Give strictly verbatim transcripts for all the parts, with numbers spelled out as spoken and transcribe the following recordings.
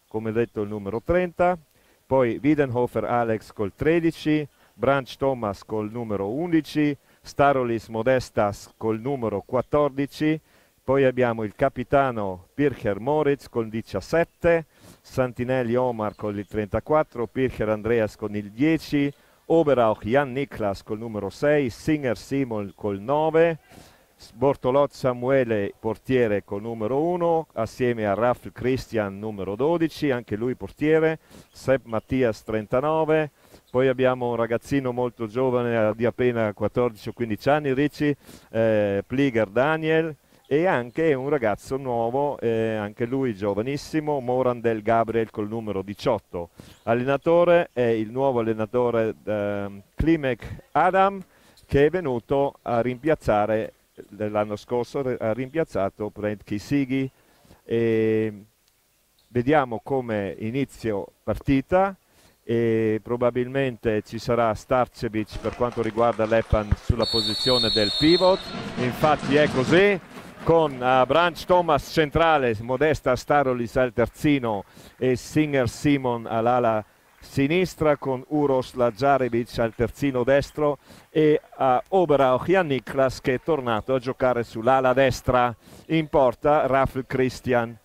come detto il numero trenta, poi Wiedenhofer Alex col tredici, Branch Thomas col numero undici, Starolis Modestas col numero quattordici, poi abbiamo il capitano Pircher Moritz col diciassette, Santinelli Omar con il trentaquattro, Pircher Andreas con il dieci, Oberauch Jan Niklas col numero sei, Singer Simon col nove, Bortolot Samuele portiere col numero uno, assieme a Ralf Christian numero dodici, anche lui portiere, Sepp Mattias trentanove, poi abbiamo un ragazzino molto giovane di appena quattordici o quindici anni, Ricci, eh, Pliger Daniel, e anche un ragazzo nuovo, eh, anche lui giovanissimo, Morandel Gabriel col numero diciotto. Allenatore è il nuovo allenatore eh, Klimek Adam, che è venuto a rimpiazzare, l'anno scorso ha rimpiazzato Brent Kisigi. E vediamo come inizio partita, e probabilmente ci sarà Starcevic per quanto riguarda Leppan sulla posizione del pivot, infatti è così, con uh, Branch Thomas centrale, Modesta Starolis al terzino e Singer Simon all'ala sinistra, con Uros Lazarevic al terzino destro e uh, Oberauch Jan Niklas, che è tornato a giocare sull'ala destra. In porta Ralf Christian.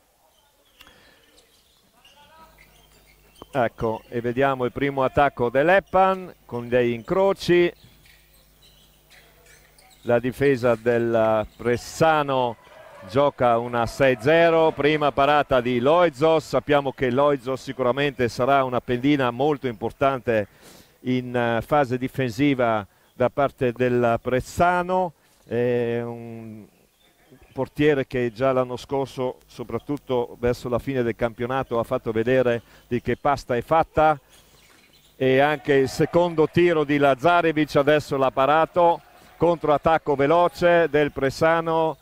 Ecco, e vediamo il primo attacco dell'Eppan con dei incroci. La difesa del Pressano gioca una sei zero, prima parata di Loizos. Sappiamo che Loizos sicuramente sarà una pedina molto importante in fase difensiva da parte del Pressano. È un portiere che già l'anno scorso, soprattutto verso la fine del campionato, ha fatto vedere di che pasta è fatta, e anche il secondo tiro di Lazarevic adesso l'ha parato, controattacco veloce del Pressano,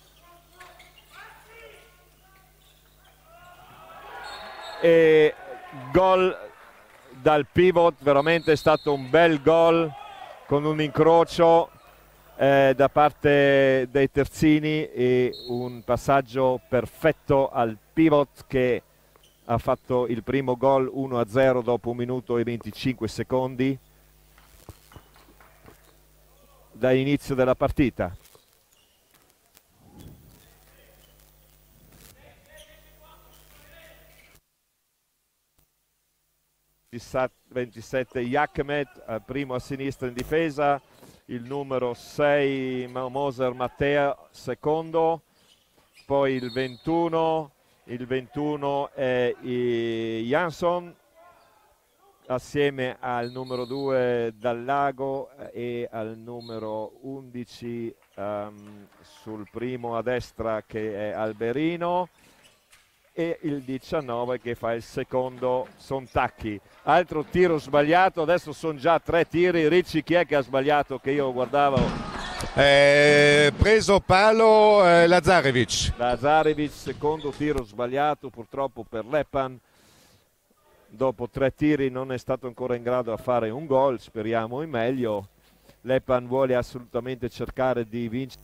e gol dal pivot, veramente è stato un bel gol con un incrocio Eh, da parte dei terzini e un passaggio perfetto al pivot, che ha fatto il primo gol uno a zero dopo un minuto e venticinque secondi dall'inizio della partita. ventisette Jackemet, primo a sinistra in difesa, il numero sei Moser Mattea secondo, poi il ventuno, il ventuno è Jansson assieme al numero due Dallago e al numero undici um, sul primo a destra, che è Alberino, e il diciannove che fa il secondo Sontacchi. Altro tiro sbagliato, adesso sono già tre tiri. Ricci, chi è che ha sbagliato, che io guardavo? Eh, preso palo eh, Lazarevic. Lazarevic, secondo tiro sbagliato purtroppo per Leppan. Dopo tre tiri non è stato ancora in grado a fare un gol, speriamo in meglio. Leppan vuole assolutamente cercare di vincere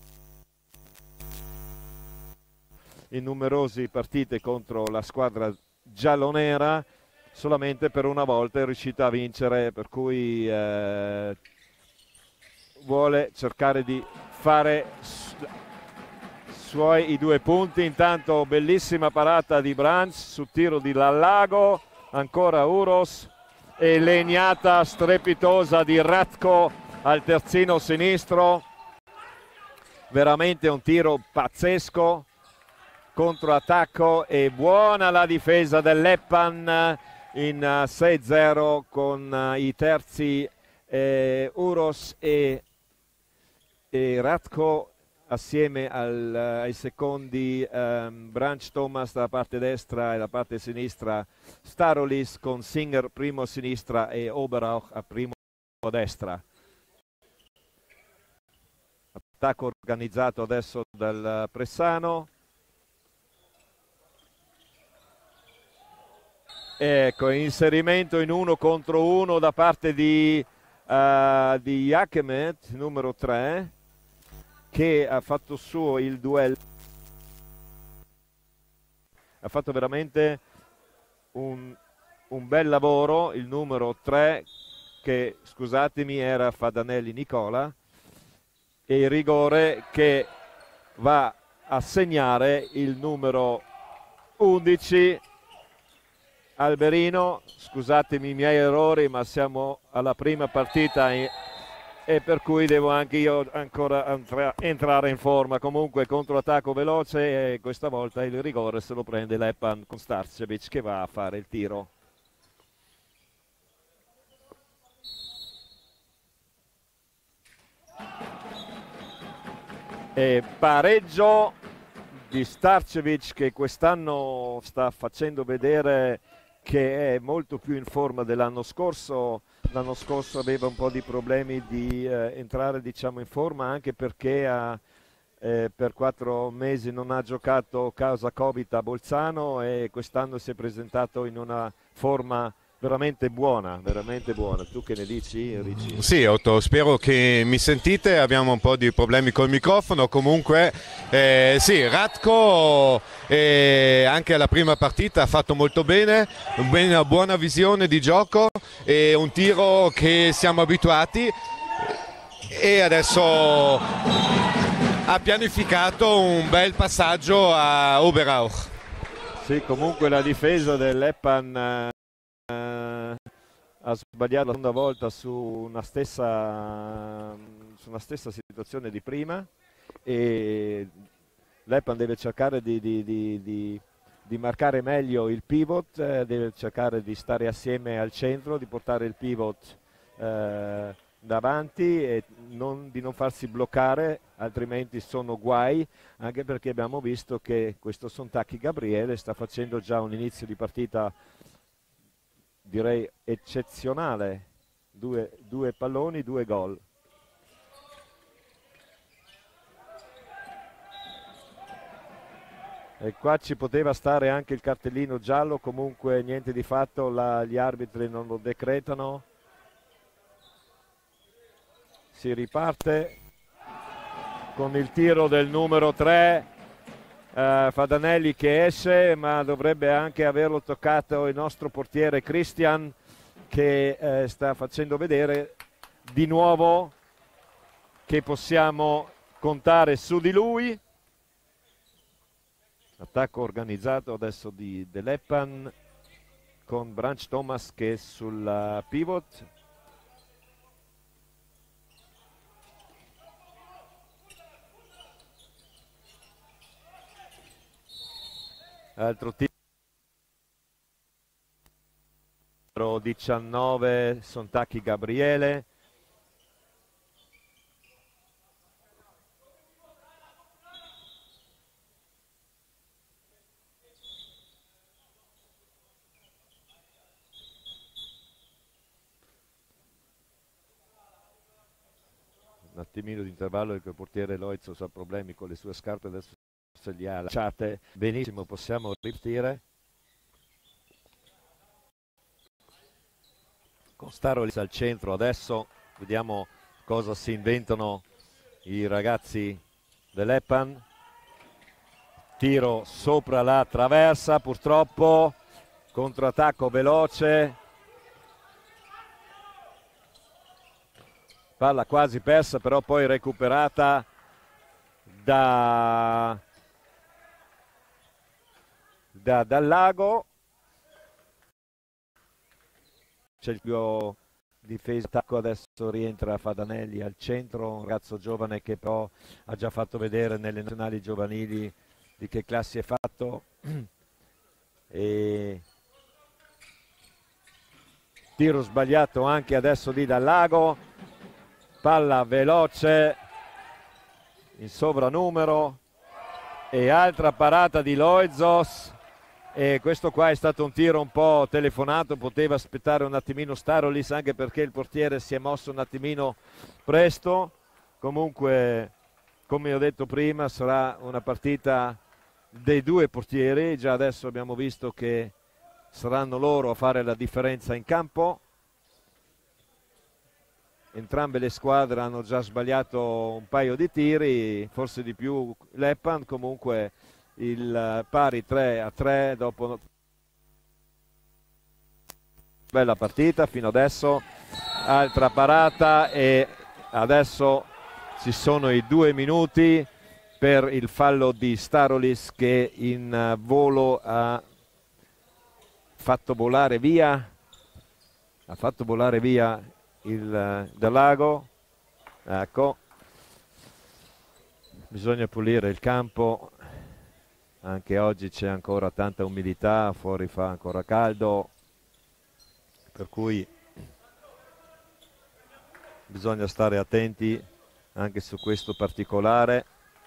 in numerose partite contro la squadra giallonera, solamente per una volta è riuscita a vincere, per cui eh, vuole cercare di fare suoi i due punti. Intanto bellissima parata di Branch su tiro di Lallago, ancora Uros, e legnata strepitosa di Ratko al terzino sinistro, veramente un tiro pazzesco. Controattacco, e buona la difesa dell'Eppan in sei zero con i terzi eh, Uros e, e Ratko assieme al, ai secondi um, Branch Thomas dalla parte destra e la parte sinistra Starolis, con Singer primo a sinistra e Oberauch a primo a destra. Attacco organizzato adesso dal Pressano. Ecco, inserimento in uno contro uno da parte di, uh, di Jackemet, numero tre, che ha fatto suo il duello. Ha fatto veramente un, un bel lavoro il numero tre, che scusatemi era Fadanelli Nicola, e il rigore che va a segnare il numero undici Alberino. Scusatemi i miei errori, ma siamo alla prima partita in, e per cui devo anche io ancora entra, entrare in forma. Comunque controattacco veloce, e questa volta il rigore se lo prende Lepan con Starcevic che va a fare il tiro. E pareggio di Starcevic, che quest'anno sta facendo vedere che è molto più in forma dell'anno scorso. L'anno scorso aveva un po' di problemi di eh, entrare, diciamo, in forma, anche perché ha, eh, per quattro mesi non ha giocato causa Covid a Bolzano, e quest'anno si è presentato in una forma veramente buona, veramente buona. Tu che ne dici, Ricci? Sì, Otto, spero che mi sentite, abbiamo un po' di problemi col microfono. Comunque eh, sì, Ratko eh, anche alla prima partita ha fatto molto bene, una buona visione di gioco e un tiro che siamo abituati, e adesso ha pianificato un bel passaggio a Oberauch. Sì, comunque la difesa dell'Eppan ha sbagliato la seconda volta su una stessa, su una stessa situazione di prima, e l'Eppan deve cercare di, di, di, di, di marcare meglio il pivot, eh, deve cercare di stare assieme al centro, di portare il pivot eh, davanti e non, di non farsi bloccare, altrimenti sono guai, anche perché abbiamo visto che questo Sontacchi Gabriele sta facendo già un inizio di partita direi eccezionale, due, due palloni, due gol. E qua ci poteva stare anche il cartellino giallo, comunque niente di fatto, la, gli arbitri non lo decretano. Si riparte con il tiro del numero tre, eh, Fadanelli che esce, ma dovrebbe anche averlo toccato il nostro portiere Christian, che eh, sta facendo vedere di nuovo che possiamo contare su di lui. Attacco organizzato adesso di dell'Eppan con Branch Thomas che è sul pivot. Altro tiro diciannove, Sontacchi Gabriele. Un attimino di intervallo perché il portiere Loizos ha problemi con le sue scarpe, adesso se li ha lasciate benissimo, possiamo ripartire. Con Starolis al centro adesso, vediamo cosa si inventano i ragazzi dell'Eppan. Tiro sopra la traversa, purtroppo, controattacco veloce. Palla quasi persa, però poi recuperata da, da dal Lago. C'è il più difesa attacco, adesso rientra Fadanelli al centro, un ragazzo giovane che però ha già fatto vedere nelle nazionali giovanili di che classi è fatto. E tiro sbagliato anche adesso lì dal Lago, palla veloce in sovranumero e altra parata di Loizos. E questo qua è stato un tiro un po' telefonato, poteva aspettare un attimino Starolis, anche perché il portiere si è mosso un attimino presto. Comunque, come ho detto prima, sarà una partita dei due portieri. Già adesso abbiamo visto che saranno loro a fare la differenza in campo. Entrambe le squadre hanno già sbagliato un paio di tiri, forse di più l'Eppan. Comunque il pari tre a tre dopo bella partita fino adesso. Altra parata e adesso ci sono i due minuti per il fallo di Starolis che in volo ha fatto volare via ha fatto volare via il Dalago. Ecco, bisogna pulire il campo, anche oggi c'è ancora tanta umidità, fuori fa ancora caldo, per cui bisogna stare attenti anche su questo particolare.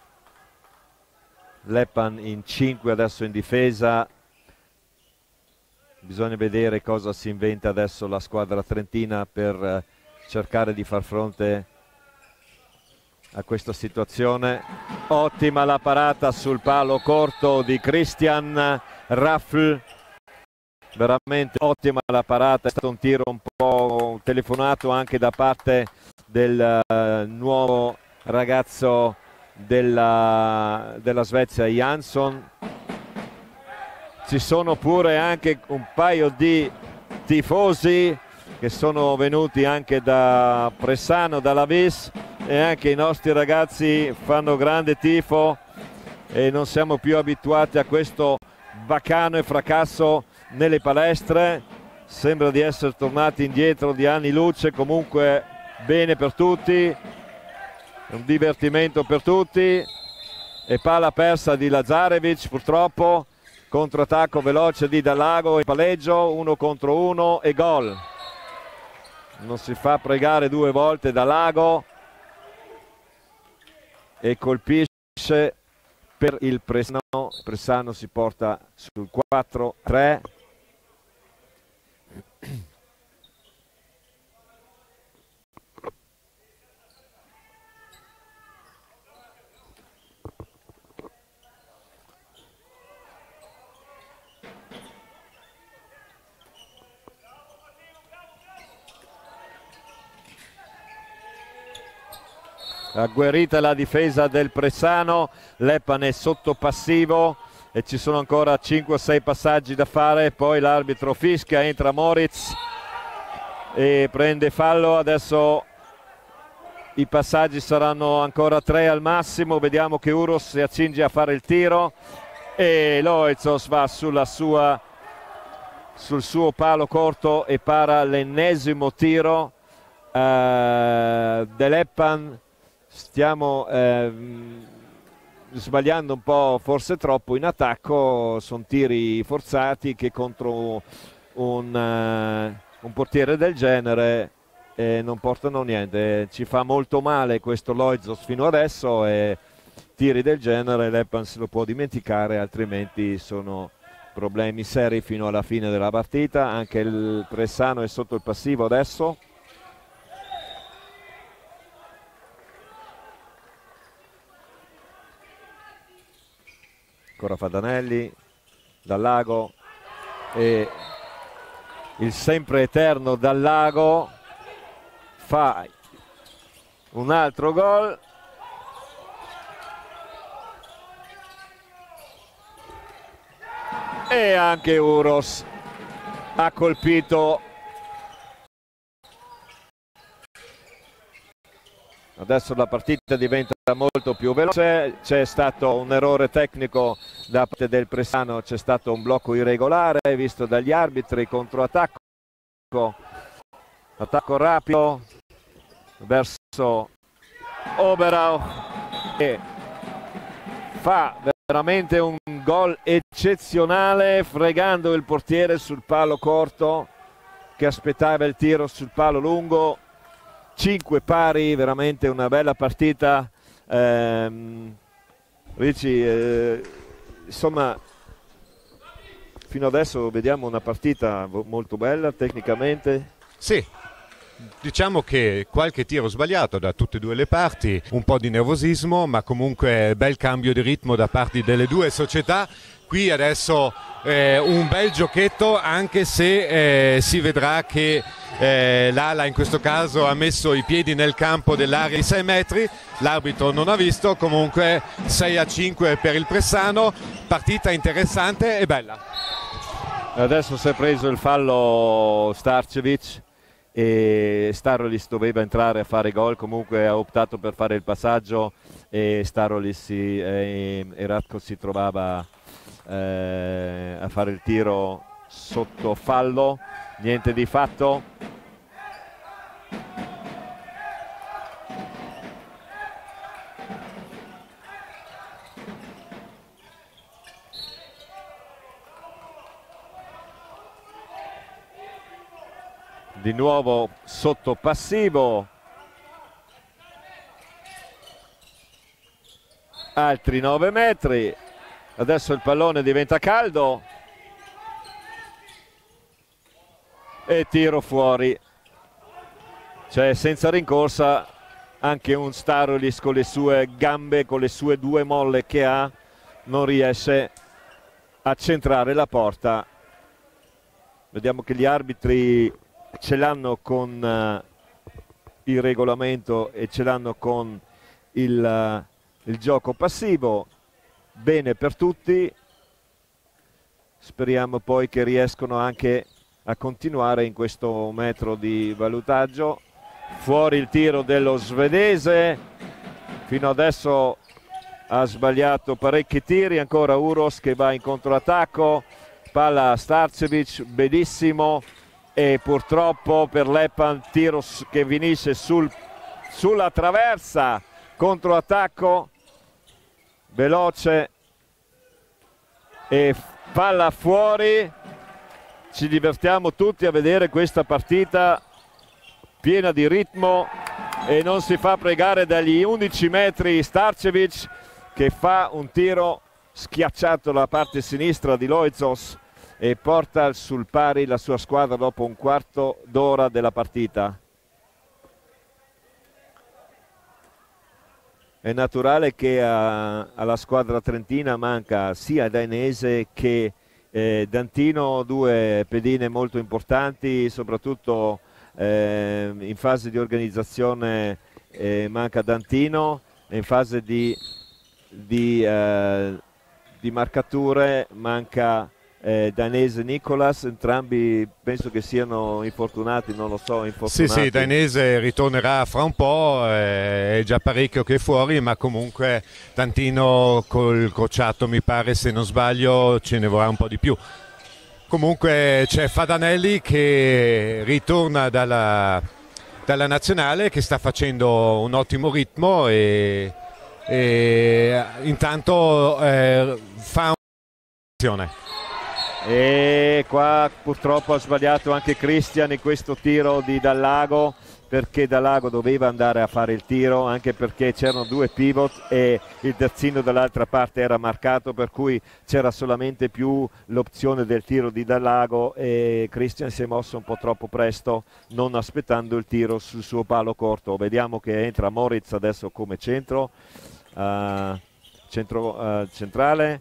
Leppan in cinque adesso in difesa, bisogna vedere cosa si inventa adesso la squadra trentina per cercare di far fronte a questa situazione. Ottima la parata sul palo corto di Christian Raffl, veramente ottima la parata, è stato un tiro un po' telefonato anche da parte del uh, nuovo ragazzo della, della Svezia, Jansson. Ci sono pure anche un paio di tifosi che sono venuti anche da Pressano, dalla Vis, e anche i nostri ragazzi fanno grande tifo e non siamo più abituati a questo baccano e fracasso nelle palestre. Sembra di essere tornati indietro di anni luce. Comunque bene per tutti, un divertimento per tutti. E palla persa di Lazarevic purtroppo, controattacco veloce di Dalago e palleggio uno contro uno e gol. Non si fa pregare due volte Dalago e colpisce per il Pressano. Pressano si porta sul quattro tre. Agguerrita la difesa del Pressano, Leppan è sotto passivo e ci sono ancora cinque sei passaggi da fare, poi l'arbitro fischia, entra Moritz e prende fallo. Adesso i passaggi saranno ancora tre al massimo, vediamo che Uros si accinge a fare il tiro e Loizos va sulla sua, sul suo palo corto e para l'ennesimo tiro uh, dell'Eppan. Stiamo eh, sbagliando un po', forse troppo in attacco, sono tiri forzati che contro un, uh, un portiere del genere eh, non portano niente. Ci fa molto male questo Loizos fino adesso e tiri del genere l'Eppan se lo può dimenticare, altrimenti sono problemi seri fino alla fine della partita. Anche il Pressano è sotto il passivo adesso. Ancora Fadanelli, Dallago e il sempre eterno Dallago fa un altro gol. E anche Uros ha colpito. Adesso la partita diventa molto più veloce, c'è stato un errore tecnico da parte del Pressano, c'è stato un blocco irregolare visto dagli arbitri, controattacco, attacco rapido verso Oberau e fa veramente un gol eccezionale fregando il portiere sul palo corto che aspettava il tiro sul palo lungo. Cinque pari, veramente una bella partita. ehm, Ricci, eh, insomma fino adesso vediamo una partita molto bella tecnicamente. Sì, diciamo che qualche tiro sbagliato da tutte e due le parti, un po' di nervosismo, ma comunque bel cambio di ritmo da parte delle due società. Qui adesso eh, un bel giochetto, anche se eh, si vedrà che eh, l'ala in questo caso ha messo i piedi nel campo dell'area di sei metri, l'arbitro non ha visto. Comunque sei a cinque per il Pressano, partita interessante e bella. Adesso si è preso il fallo Starcevic e Starolis doveva entrare a fare gol, comunque ha optato per fare il passaggio e Starolis si, eh, e Ratko si trovava eh, a fare il tiro sotto fallo, niente di fatto. Di nuovo sotto passivo, altri nove metri, adesso il pallone diventa caldo e tiro fuori, cioè senza rincorsa anche un Starolis con le sue gambe, con le sue due molle che ha, non riesce a centrare la porta. Vediamo che gli arbitri ce l'hanno con uh, il regolamento e ce l'hanno con il, uh, il gioco passivo, bene per tutti, speriamo poi che riescono anche a continuare in questo metro di valutaggio. Fuori il tiro dello svedese, fino adesso ha sbagliato parecchi tiri, ancora Uros che va in controattacco, palla a Starcevic, benissimo. E purtroppo per Lepan tiro che finisce sul, sulla traversa, controattacco veloce e palla fuori. Ci divertiamo tutti a vedere questa partita piena di ritmo e non si fa pregare dagli undici metri Starcevic che fa un tiro schiacciato dalla parte sinistra di Loizos e porta sul pari la sua squadra dopo un quarto d'ora della partita. È naturale che a, alla squadra trentina manca sia Dainese che eh, D'Antino, due pedine molto importanti, soprattutto eh, in fase di organizzazione eh, manca D'Antino, e in fase di, di, eh, di marcature manca Eh, Dainese e Nicolas, entrambi penso che siano infortunati, non lo so, infortunati. Sì, sì, Dainese ritornerà fra un po', eh, è già parecchio che è fuori, ma comunque D'Antino col crociato mi pare, se non sbaglio, ce ne vorrà un po' di più. Comunque c'è Fadanelli che ritorna dalla, dalla nazionale, che sta facendo un ottimo ritmo e, e intanto eh, fa un'azione. E qua purtroppo ha sbagliato anche Christian in questo tiro di Dallago, perché Dallago doveva andare a fare il tiro, anche perché c'erano due pivot e il terzino dall'altra parte era marcato, per cui c'era solamente più l'opzione del tiro di Dallago e Christian si è mosso un po' troppo presto, non aspettando il tiro sul suo palo corto. Vediamo che entra Moritz adesso come centro, uh, centro uh, centrale.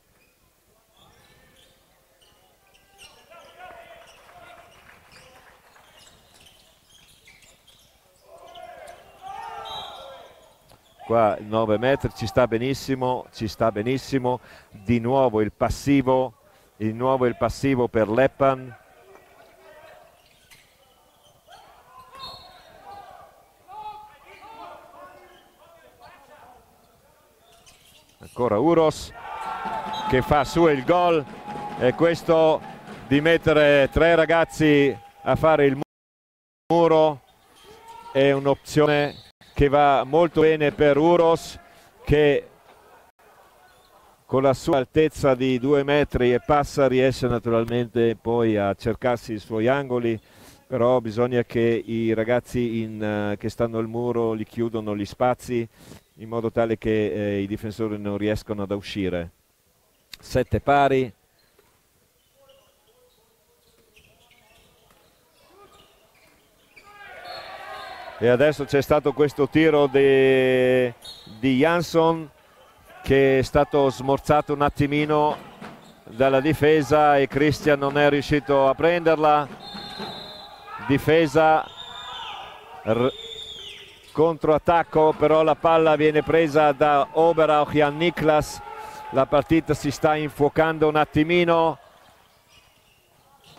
Qua nove metri, ci sta benissimo, ci sta benissimo, di nuovo il passivo, di nuovo il passivo per Lepan. Ancora Uros che fa su il gol, e questo di mettere tre ragazzi a fare il muro è un'opzione che va molto bene per Uros, che con la sua altezza di due metri e passa riesce naturalmente poi a cercarsi i suoi angoli, però bisogna che i ragazzi in, uh, che stanno al muro li chiudono gli spazi in modo tale che eh, i difensori non riescano ad uscire. Sette pari. E adesso c'è stato questo tiro de, di Jansson che è stato smorzato un attimino dalla difesa e Christian non è riuscito a prenderla. Difesa, controattacco, però la palla viene presa da Oberauch Jan Niklas. La partita si sta infuocando un attimino.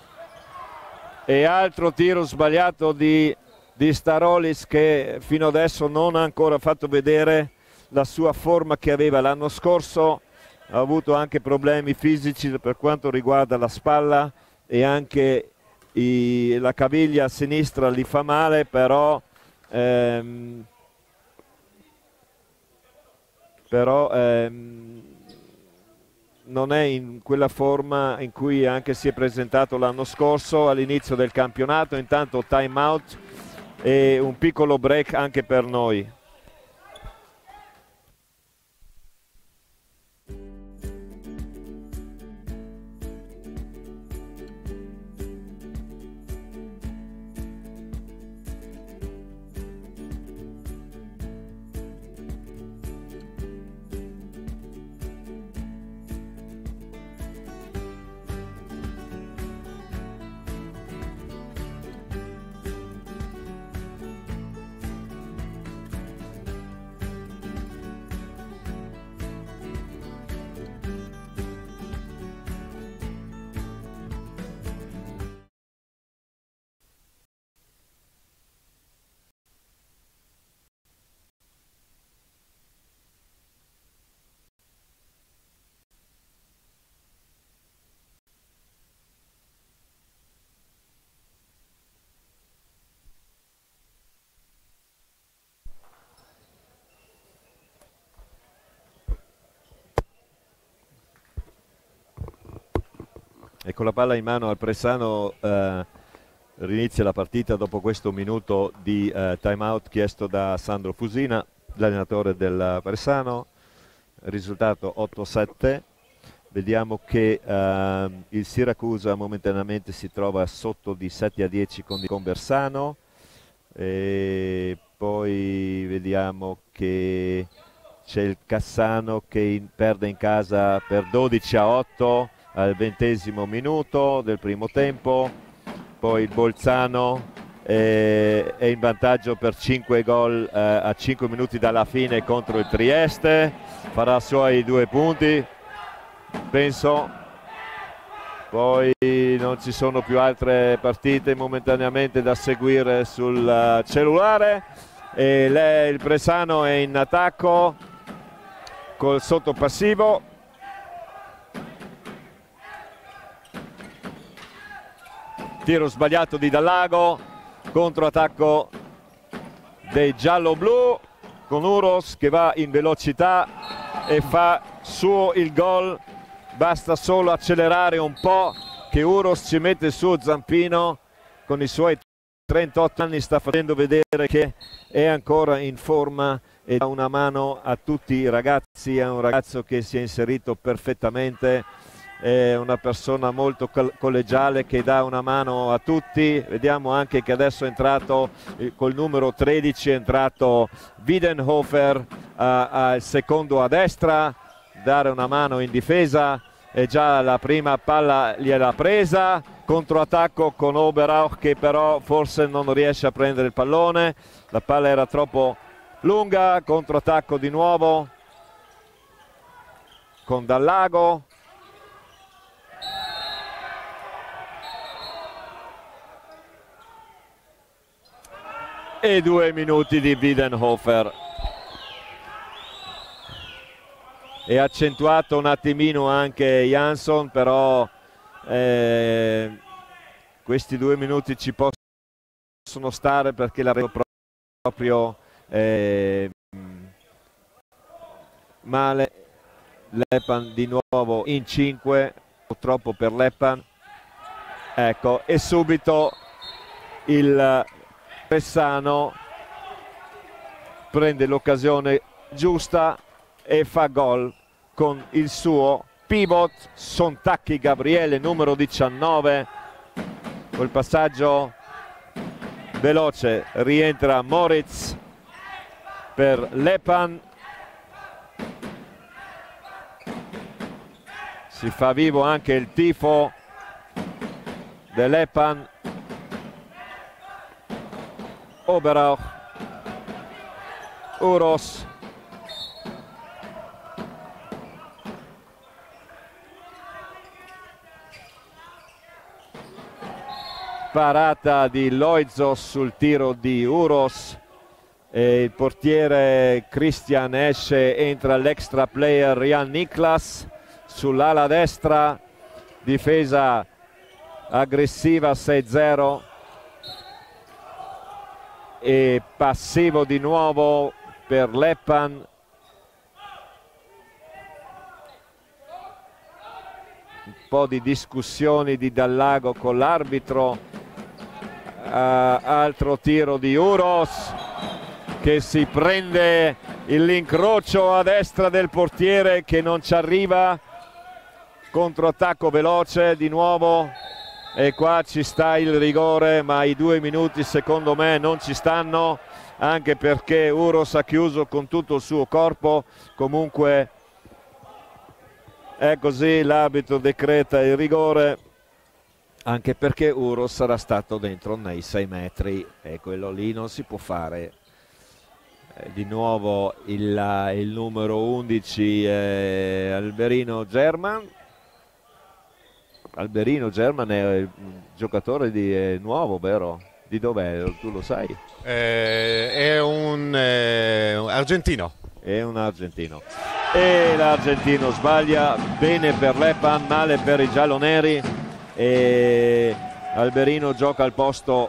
E altro tiro sbagliato di, di Starolis, che fino adesso non ha ancora fatto vedere la sua forma che aveva l'anno scorso. Ha avuto anche problemi fisici per quanto riguarda la spalla e anche i, la caviglia sinistra gli fa male, però ehm, però ehm, non è in quella forma in cui anche si è presentato l'anno scorso all'inizio del campionato. Intanto time out e un piccolo break anche per noi. E con la palla in mano al Pressano eh, rinizia la partita dopo questo minuto di eh, time out chiesto da Sandro Fusina, l'allenatore del Pressano. Risultato otto sette. Vediamo che eh, il Siracusa momentaneamente si trova sotto di sette a dieci con, con Bersano, e poi vediamo che c'è il Cassano che in, perde in casa per dodici a otto al ventesimo minuto del primo tempo. Poi il Bolzano eh, è in vantaggio per cinque gol eh, a cinque minuti dalla fine contro il Trieste, farà suoi due punti penso. Poi non ci sono più altre partite momentaneamente da seguire sul cellulare, e lei, il Bresano è in attacco col sottopassivo. Tiro sbagliato di Dallago, controattacco dei giallo-blu con Uros che va in velocità e fa suo il gol. Basta solo accelerare un po' che Uros ci mette il suo zampino. Con i suoi trentotto anni sta facendo vedere che è ancora in forma e dà una mano a tutti i ragazzi. È un ragazzo che si è inserito perfettamente, è una persona molto collegiale che dà una mano a tutti. Vediamo anche che adesso è entrato eh, col numero tredici, è entrato Widenhofer uh, al secondo a destra, dare una mano in difesa, e già la prima palla gliel'ha presa. Controattacco con Oberauch che però forse non riesce a prendere il pallone, la palla era troppo lunga. Controattacco di nuovo con Dallago. E due minuti di Widenhofer. È accentuato un attimino anche Jansson, però eh, questi due minuti ci possono stare perché la vedo proprio eh, male. Lepan di nuovo in cinque, purtroppo per Lepan. Ecco, e subito il Bresano prende l'occasione giusta e fa gol con il suo pivot Sontacchi Gabriele, numero diciannove. Col passaggio veloce rientra Moritz per Lepan. Si fa vivo anche il tifo dell'Epan. Oberauch, Uros, parata di Loizos sul tiro di Uros e il portiere Christian esce, entra l'extra player Jan Niklas sull'ala destra, difesa aggressiva sei zero e passivo di nuovo per Leppan. Un po' di discussioni di Dallago con l'arbitro. Uh, altro tiro di Uros che si prende l'incrocio a destra del portiere che non ci arriva, controattacco veloce di nuovo e qua ci sta il rigore, ma i due minuti secondo me non ci stanno, anche perché Uros ha chiuso con tutto il suo corpo. Comunque è così, l'arbitro decreta il rigore, anche perché Uros sarà stato dentro nei sei metri e quello lì non si può fare. Eh, di nuovo il, il numero undici eh, Alberino German. Alberino German è il giocatore di è nuovo, vero? Di dov'è? Tu lo sai? Eh, è un eh, argentino. È un argentino. E l'argentino sbaglia, bene per Leppan, male per i gialloneri. E Alberino gioca al posto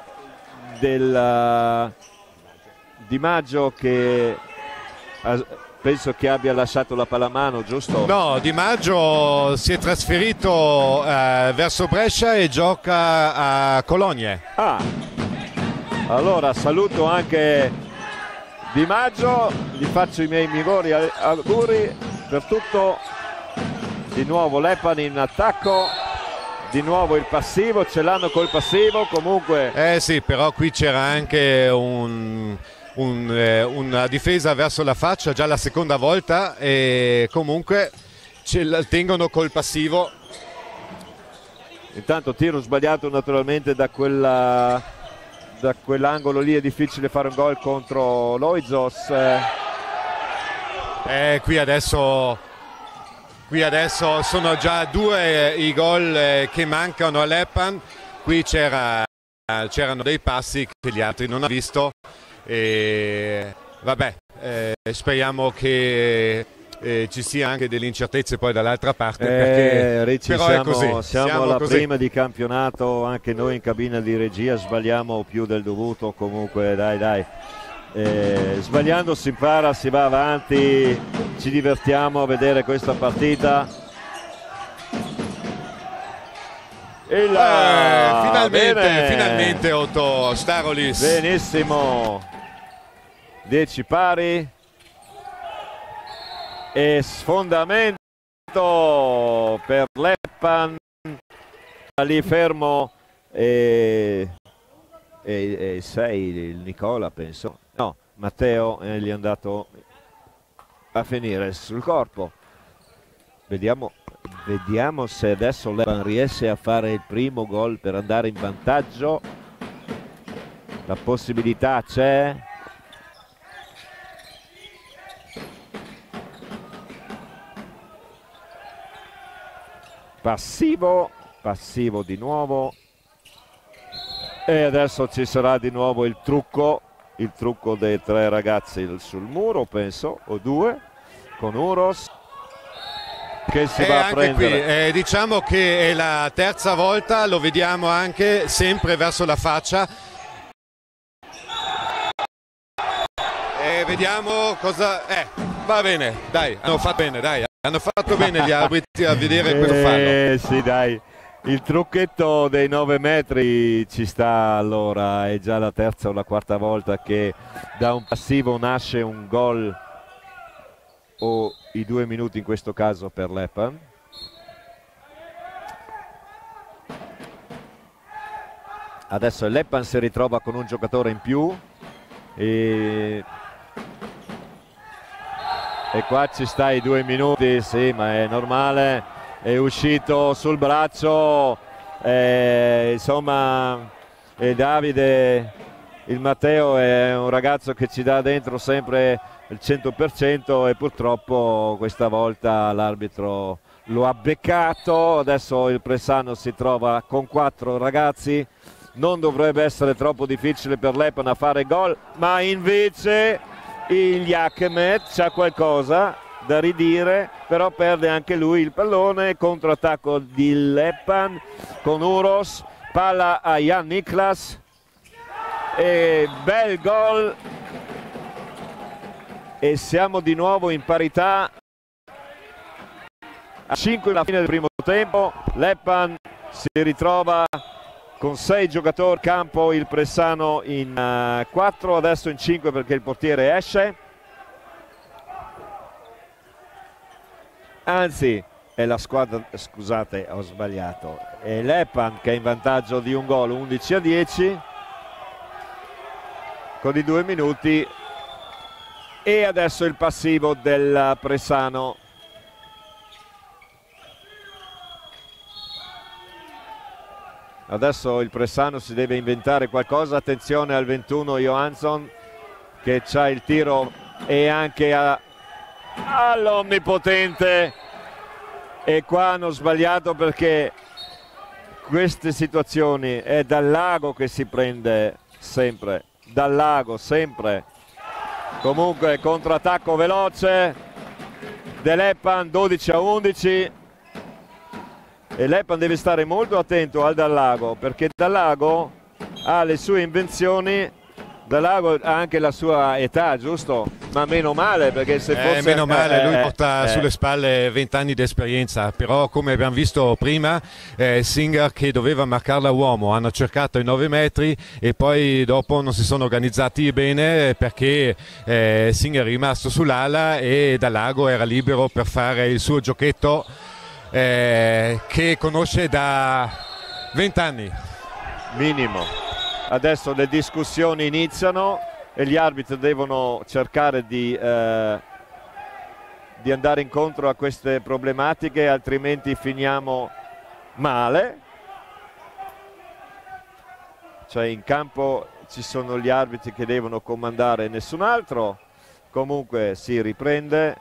del uh, Di Maggio che uh, penso che abbia lasciato la pallamano, giusto? No, Di Maggio si è trasferito uh, verso Brescia e gioca a Cologne. Ah, allora saluto anche Di Maggio, gli faccio i miei migliori auguri per tutto. Di nuovo Leppan in attacco, di nuovo il passivo, ce l'hanno col passivo comunque. Eh sì, però qui c'era anche un, un, eh, una difesa verso la faccia già la seconda volta e comunque ce la tengono col passivo. Intanto tiro sbagliato naturalmente da quella, da quell'angolo lì, è difficile fare un gol contro Loizos. Eh. Eh, qui adesso Qui adesso sono già due i gol eh, che mancano a Leppan. Qui c'era, c'erano dei passi che gli altri non hanno visto e vabbè, eh, speriamo che eh, ci sia anche delle incertezze poi dall'altra parte, perché eh, Ricci, però siamo, è così. siamo, siamo alla così. prima di campionato, anche noi in cabina di regia sbagliamo più del dovuto, comunque dai dai. Eh, sbagliando si impara, si va avanti, ci divertiamo a vedere questa partita. E là, eh, finalmente, bene. finalmente Otto Starolis. Benissimo, dieci pari e sfondamento per Leppan, lì fermo e e sei il Nicola, penso, no, Matteo eh, gli è andato a finire sul corpo. Vediamo, vediamo se adesso Leppan riesce a fare il primo gol per andare in vantaggio. La possibilità c'è. Passivo, passivo di nuovo. E adesso ci sarà di nuovo il trucco, il trucco dei tre ragazzi sul muro, penso, o due, con Uros che si e va a anche prendere. Qui, eh, diciamo che è la terza volta, lo vediamo anche sempre verso la faccia. E vediamo cosa... Eh, va bene, dai, hanno fatto bene, dai, hanno fatto bene gli arbitri a vedere questo fallo. Eh sì, dai. Il trucchetto dei nove metri ci sta, allora è già la terza o la quarta volta che da un passivo nasce un gol, o i due minuti in questo caso per Leppan. Adesso il Leppan si ritrova con un giocatore in più e, e qua ci sta i due minuti, sì, ma è normale. È uscito sul braccio, eh, insomma, e Davide, il Matteo è un ragazzo che ci dà dentro sempre il cento per cento e purtroppo questa volta l'arbitro lo ha beccato. Adesso il Pressano si trova con quattro ragazzi non dovrebbe essere troppo difficile per Leppan a fare gol, ma invece il Jakemet c'ha qualcosa da ridire, però perde anche lui il pallone. Controattacco di Leppan con Uros, palla a Jan Niklas e bel gol, e siamo di nuovo in parità a cinque alla fine del primo tempo. Leppan si ritrova con sei giocatori in campo, il Pressano in quattro, adesso in cinque perché il portiere esce. Anzi, è la squadra, scusate, ho sbagliato, è Leppan che è in vantaggio di un gol, undici a dieci con i due minuti, e adesso il passivo del Pressano. Adesso il Pressano si deve inventare qualcosa. Attenzione al ventuno Johansson che c'ha il tiro, e anche a, all'onnipotente, e qua hanno sbagliato perché queste situazioni è dal lago che si prende sempre, dal lago sempre. Comunque controattacco veloce De Leppan, dodici a undici, e Leppan deve stare molto attento al Dallago, perché Dallago ha le sue invenzioni. Dallago ha anche la sua età, giusto? Ma meno male, perché se fosse... Eh, meno male, eh, lui eh, porta eh. sulle spalle venti anni di esperienza, però come abbiamo visto prima, eh, Singer che doveva marcarla uomo, hanno cercato i nove metri e poi dopo non si sono organizzati bene perché eh, Singer è rimasto sull'ala e Dallago era libero per fare il suo giochetto eh, che conosce da venti anni. Minimo. Adesso le discussioni iniziano e gli arbitri devono cercare di, eh, di andare incontro a queste problematiche, altrimenti finiamo male. Cioè in campo ci sono gli arbitri che devono comandare, nessun altro. Comunque si riprende.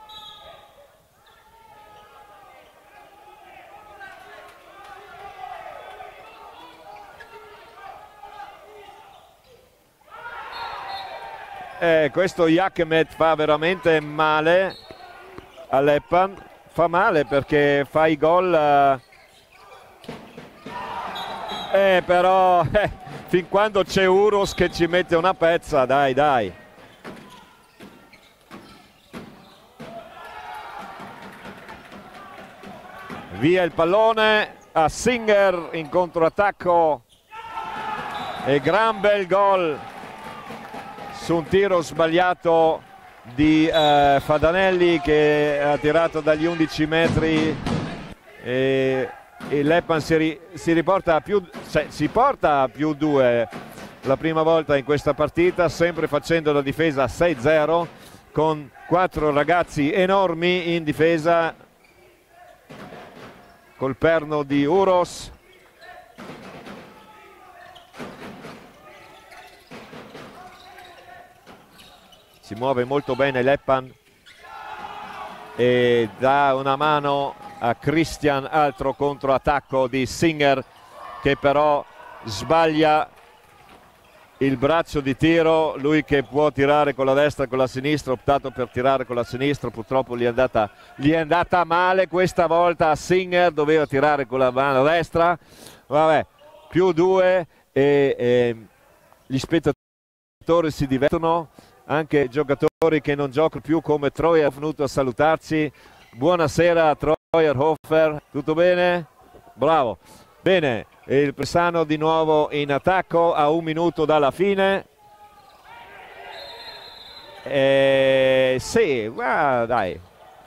Eh, questo Jakemet fa veramente male a Leppan, fa male perché fa i gol, eh, eh, però eh, fin quando c'è Uros che ci mette una pezza, dai dai. Via il pallone a Singer in controattacco, e gran bel gol su un tiro sbagliato di eh, Fadanelli, che ha tirato dagli undici metri, e, e Leppan si, ri, si riporta a più, cioè, si porta a più due la prima volta in questa partita, sempre facendo la difesa sei zero con quattro ragazzi enormi in difesa, col perno di Uros. Si muove molto bene Leppan e dà una mano a Christian, altro controattacco di Singer che però sbaglia il braccio di tiro. Lui che può tirare con la destra e con la sinistra, ha optato per tirare con la sinistra, purtroppo gli è andata, gli è andata male questa volta a Singer, doveva tirare con la mano destra. Vabbè, più due, e, e gli spettatori si divertono, anche giocatori che non giocano più come Troyer è venuto a salutarci. Buonasera Troyer Hofer, tutto bene? Bravo. Bene, il Pressano di nuovo in attacco a un minuto dalla fine. E sì, guarda, dai.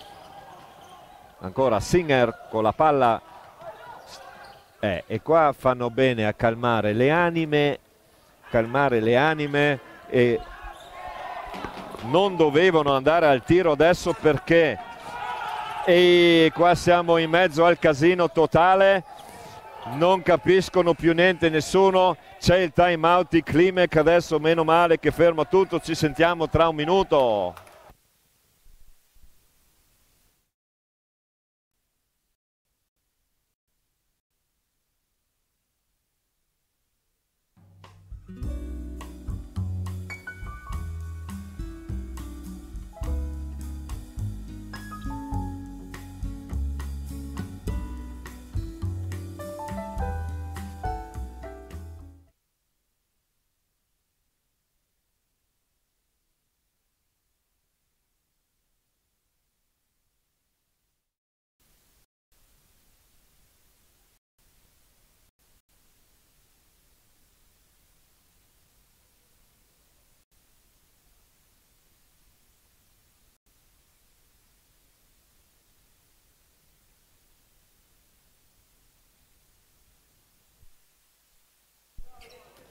Ancora Singer con la palla. Eh, e qua fanno bene a calmare le anime, calmare le anime, e non dovevano andare al tiro adesso perché, e qua siamo in mezzo al casino totale, non capiscono più niente nessuno. C'è il time out di Klimek adesso, meno male che ferma tutto. Ci sentiamo tra un minuto.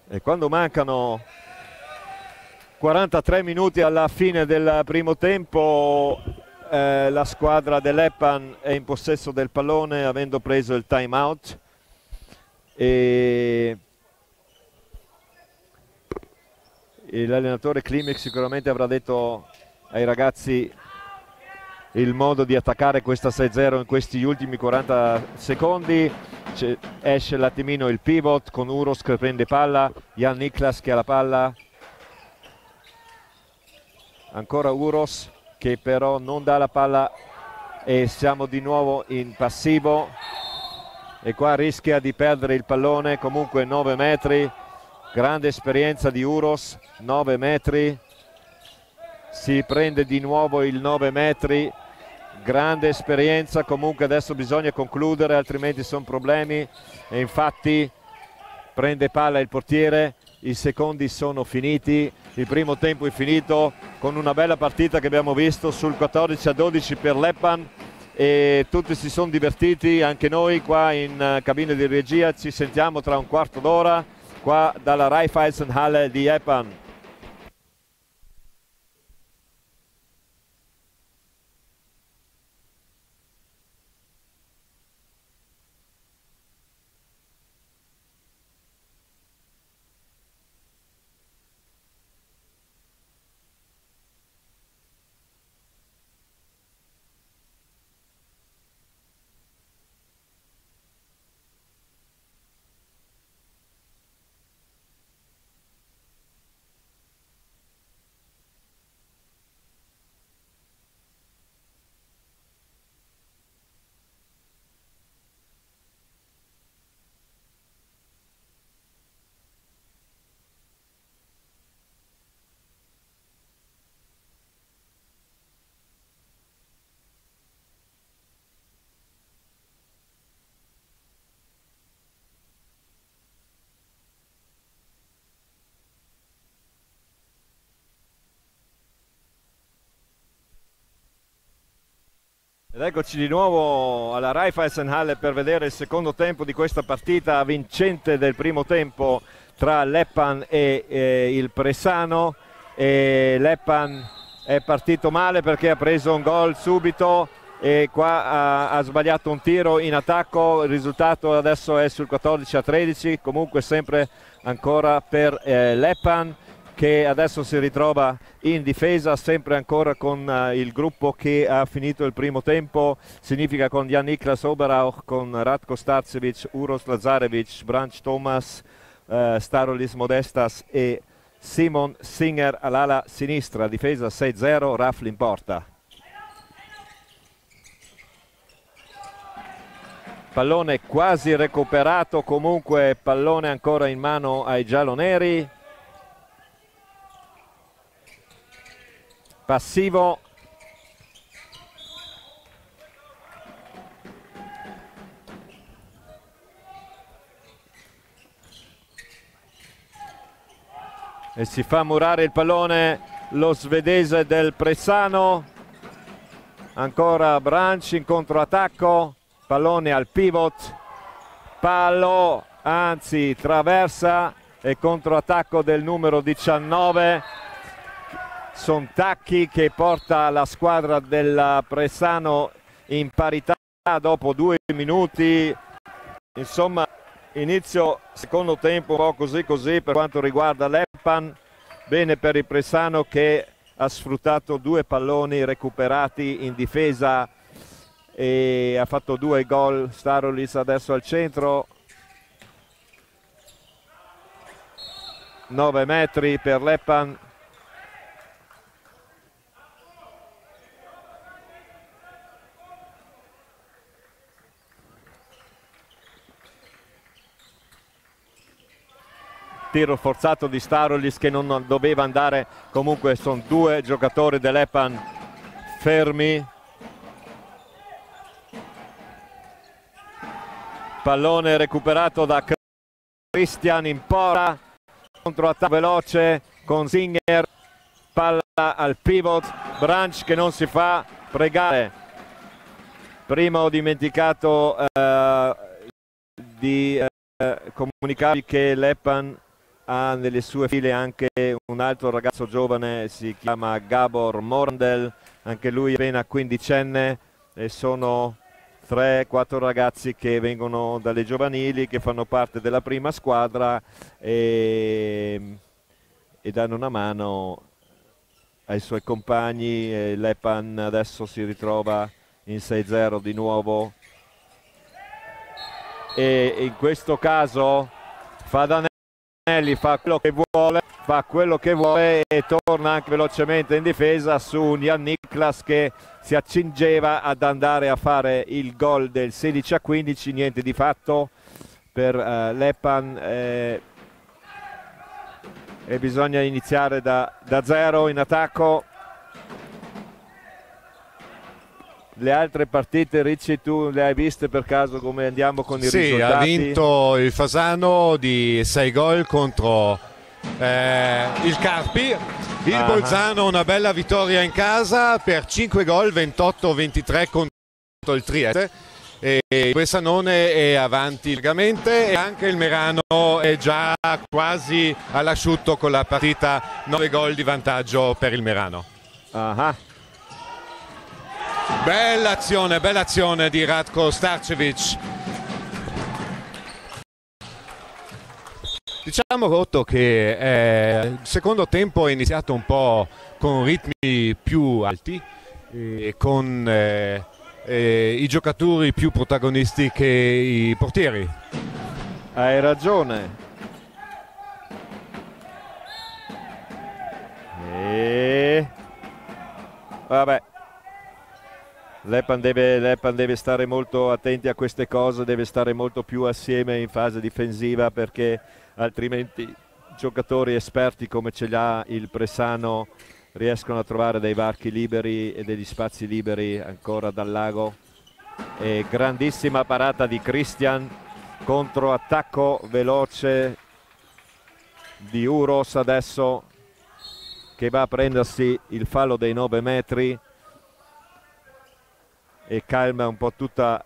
E quando mancano quarantatré minuti alla fine del primo tempo, eh, la squadra dell'Eppan è in possesso del pallone avendo preso il time out, e l'allenatore Klimek sicuramente avrà detto ai ragazzi il modo di attaccare questa sei zero in questi ultimi quaranta secondi. Esce un attimino il pivot con Uros che prende palla, Jan Niklas che ha la palla, ancora Uros che però non dà la palla e siamo di nuovo in passivo, e qua rischia di perdere il pallone. Comunque nove metri, grande esperienza di Uros, nove metri, si prende di nuovo il nove metri, grande esperienza. Comunque adesso bisogna concludere, altrimenti sono problemi, e infatti prende palla il portiere. I secondi sono finiti, il primo tempo è finito con una bella partita che abbiamo visto sul quattordici a dodici per l'Eppan, e tutti si sono divertiti, anche noi qua in cabina di regia. Ci sentiamo tra un quarto d'ora qua dalla Raiffeisenhalle di Eppan. Ed eccoci di nuovo alla Raiffeisenhalle per vedere il secondo tempo di questa partita vincente del primo tempo tra l'Eppan e eh, il Pressano. E l'Eppan è partito male perché ha preso un gol subito e qua ha, ha sbagliato un tiro in attacco. Il risultato adesso è sul quattordici a tredici, comunque sempre ancora per eh, l'Eppan, che adesso si ritrova in difesa, sempre ancora con uh, il gruppo che ha finito il primo tempo, significa con Jan Niklas Oberauch, con Ratko Starcevic, Uros Lazarevic, Branch Thomas, uh, Starolis Modestas e Simon Singer all'ala sinistra. Difesa sei zero, Rafl in porta. Pallone quasi recuperato, comunque pallone ancora in mano ai gialloneri. Passivo. E si fa murare il pallone lo svedese del Pressano. Ancora Branch in controattacco, pallone al pivot, palo, anzi traversa, e controattacco del numero diciannove. Sono tacchi che porta la squadra del Pressano in parità dopo due minuti. Insomma, inizio secondo tempo un po' così così per quanto riguarda l'Eppan. Bene per il Pressano che ha sfruttato due palloni recuperati in difesa e ha fatto due gol. Starolis adesso al centro, nove metri per l'Eppan. Tiro forzato di Starolis che non doveva andare, comunque sono due giocatori dell'Eppan fermi. Pallone recuperato da Christian in porta, controattacco veloce con Singer, palla al pivot, Branch che non si fa pregare. Prima ho dimenticato eh, di eh, comunicarvi che l'Eppan ha nelle sue file anche un altro ragazzo giovane, si chiama Gabor Morandel, anche lui appena quindicenne, e sono tre quattro ragazzi che vengono dalle giovanili, che fanno parte della prima squadra e, e danno una mano ai suoi compagni. E Lepan adesso si ritrova in sei zero di nuovo, e in questo caso Fadanelli fa quello che vuole, fa quello che vuole e torna anche velocemente in difesa su Jan Niklas, che si accingeva ad andare a fare il gol del sedici a quindici. Niente di fatto per uh, Lepan, eh, e bisogna iniziare da, da zero in attacco. Le altre partite, Ricci, tu le hai viste per caso, come andiamo con i sì, risultati? Ha vinto il Fasano di sei gol contro eh, il Carpi. Il ah. Bolzano una bella vittoria in casa per cinque gol, ventotto ventitré contro il Trieste. E il Bressanone è avanti largamente, e anche il Merano è già quasi all'asciutto con la partita, nove gol di vantaggio per il Merano. Ah. Bella azione, bella azione di Ratko Starcevic. Diciamo, Rotto, che eh, il secondo tempo è iniziato un po' con ritmi più alti e con eh, eh, i giocatori più protagonisti che i portieri. Hai ragione. E vabbè, Lepan deve, Lepan deve stare molto attenti a queste cose, deve stare molto più assieme in fase difensiva, perché altrimenti giocatori esperti come ce li ha il Bresano riescono a trovare dei varchi liberi e degli spazi liberi ancora dal lago. E grandissima parata di Christian, contro attacco veloce di Uros adesso, che va a prendersi il fallo dei nove metri e calma un po' tutta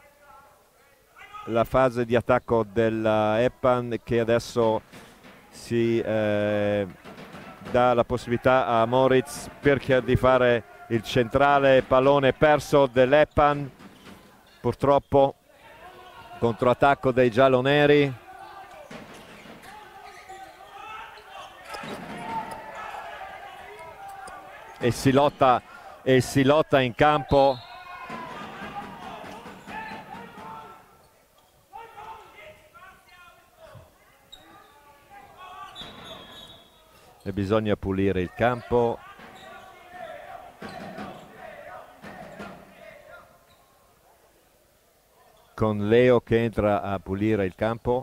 la fase di attacco della Epan, che adesso si eh, dà la possibilità a Moritz Pircher di fare il centrale. Pallone perso dell'Epan, purtroppo controattacco dei gialloneri. E si lotta, e si lotta in campo. E bisogna pulire il campo. Con Leo che entra a pulire il campo.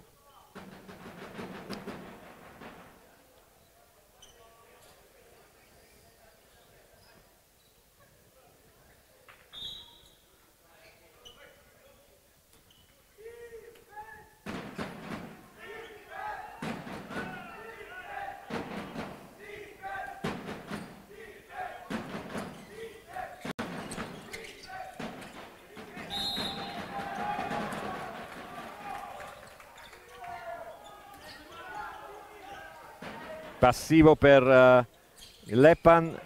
Passivo per uh, Lepan,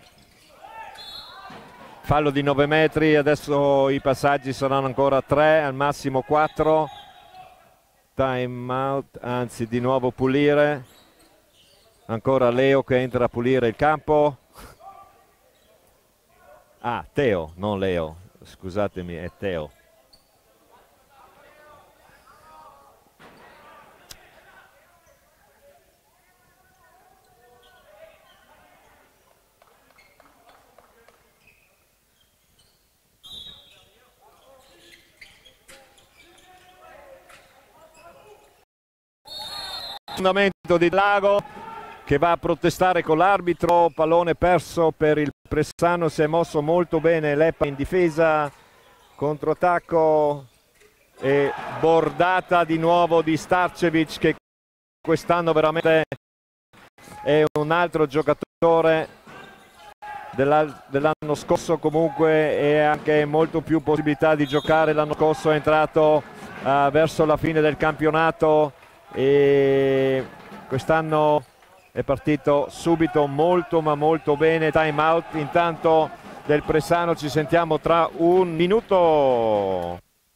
fallo di nove metri. Adesso i passaggi saranno ancora tre, al massimo quattro. Time out, anzi di nuovo pulire. Ancora Leo che entra a pulire il campo. Ah, Teo, non Leo, scusatemi, è Teo. Fondamento di Lago che va a protestare con l'arbitro. Pallone perso per il Bressanone, si è mosso molto bene Lepan in difesa, controattacco e bordata di nuovo di Starcevic, che quest'anno veramente è un altro giocatore dell'anno scorso, comunque, e anche molto più possibilità di giocare. L'anno scorso è entrato uh, verso la fine del campionato e quest'anno è partito subito molto ma molto bene. Time out intanto del Pressano, ci sentiamo tra un minuto.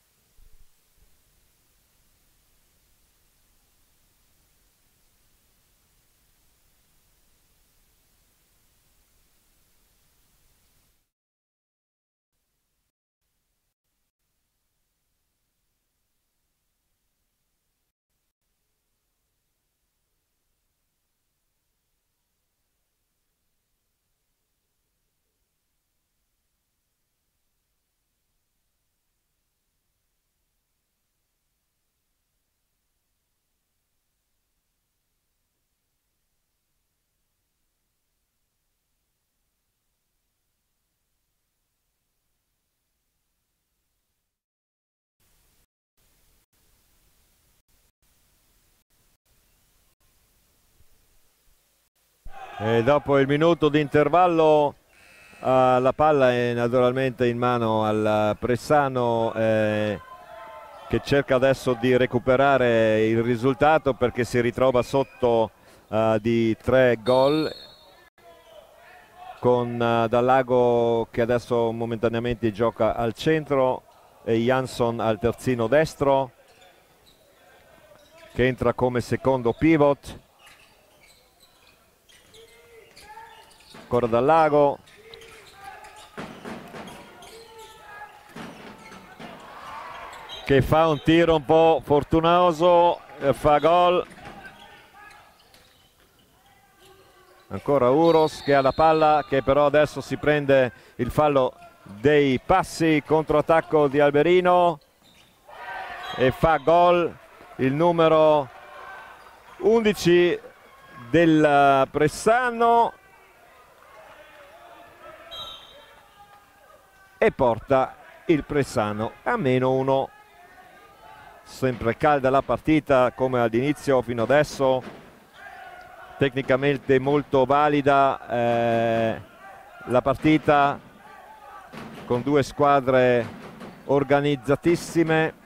E dopo il minuto di intervallo uh, la palla è naturalmente in mano al Pressano, eh, che cerca adesso di recuperare il risultato perché si ritrova sotto uh, di tre gol, con uh, Dallago che adesso momentaneamente gioca al centro e Jansson al terzino destro, che entra come secondo pivot. Ancora Dallago, che fa un tiro un po' fortunoso, eh, fa gol. Ancora Uros che ha la palla, che però adesso si prende il fallo dei passi, controattacco di Alberino e fa gol il numero undici del Pressano e porta il Pressano a meno uno. Sempre calda la partita come all'inizio fino adesso, tecnicamente molto valida eh, la partita, con due squadre organizzatissime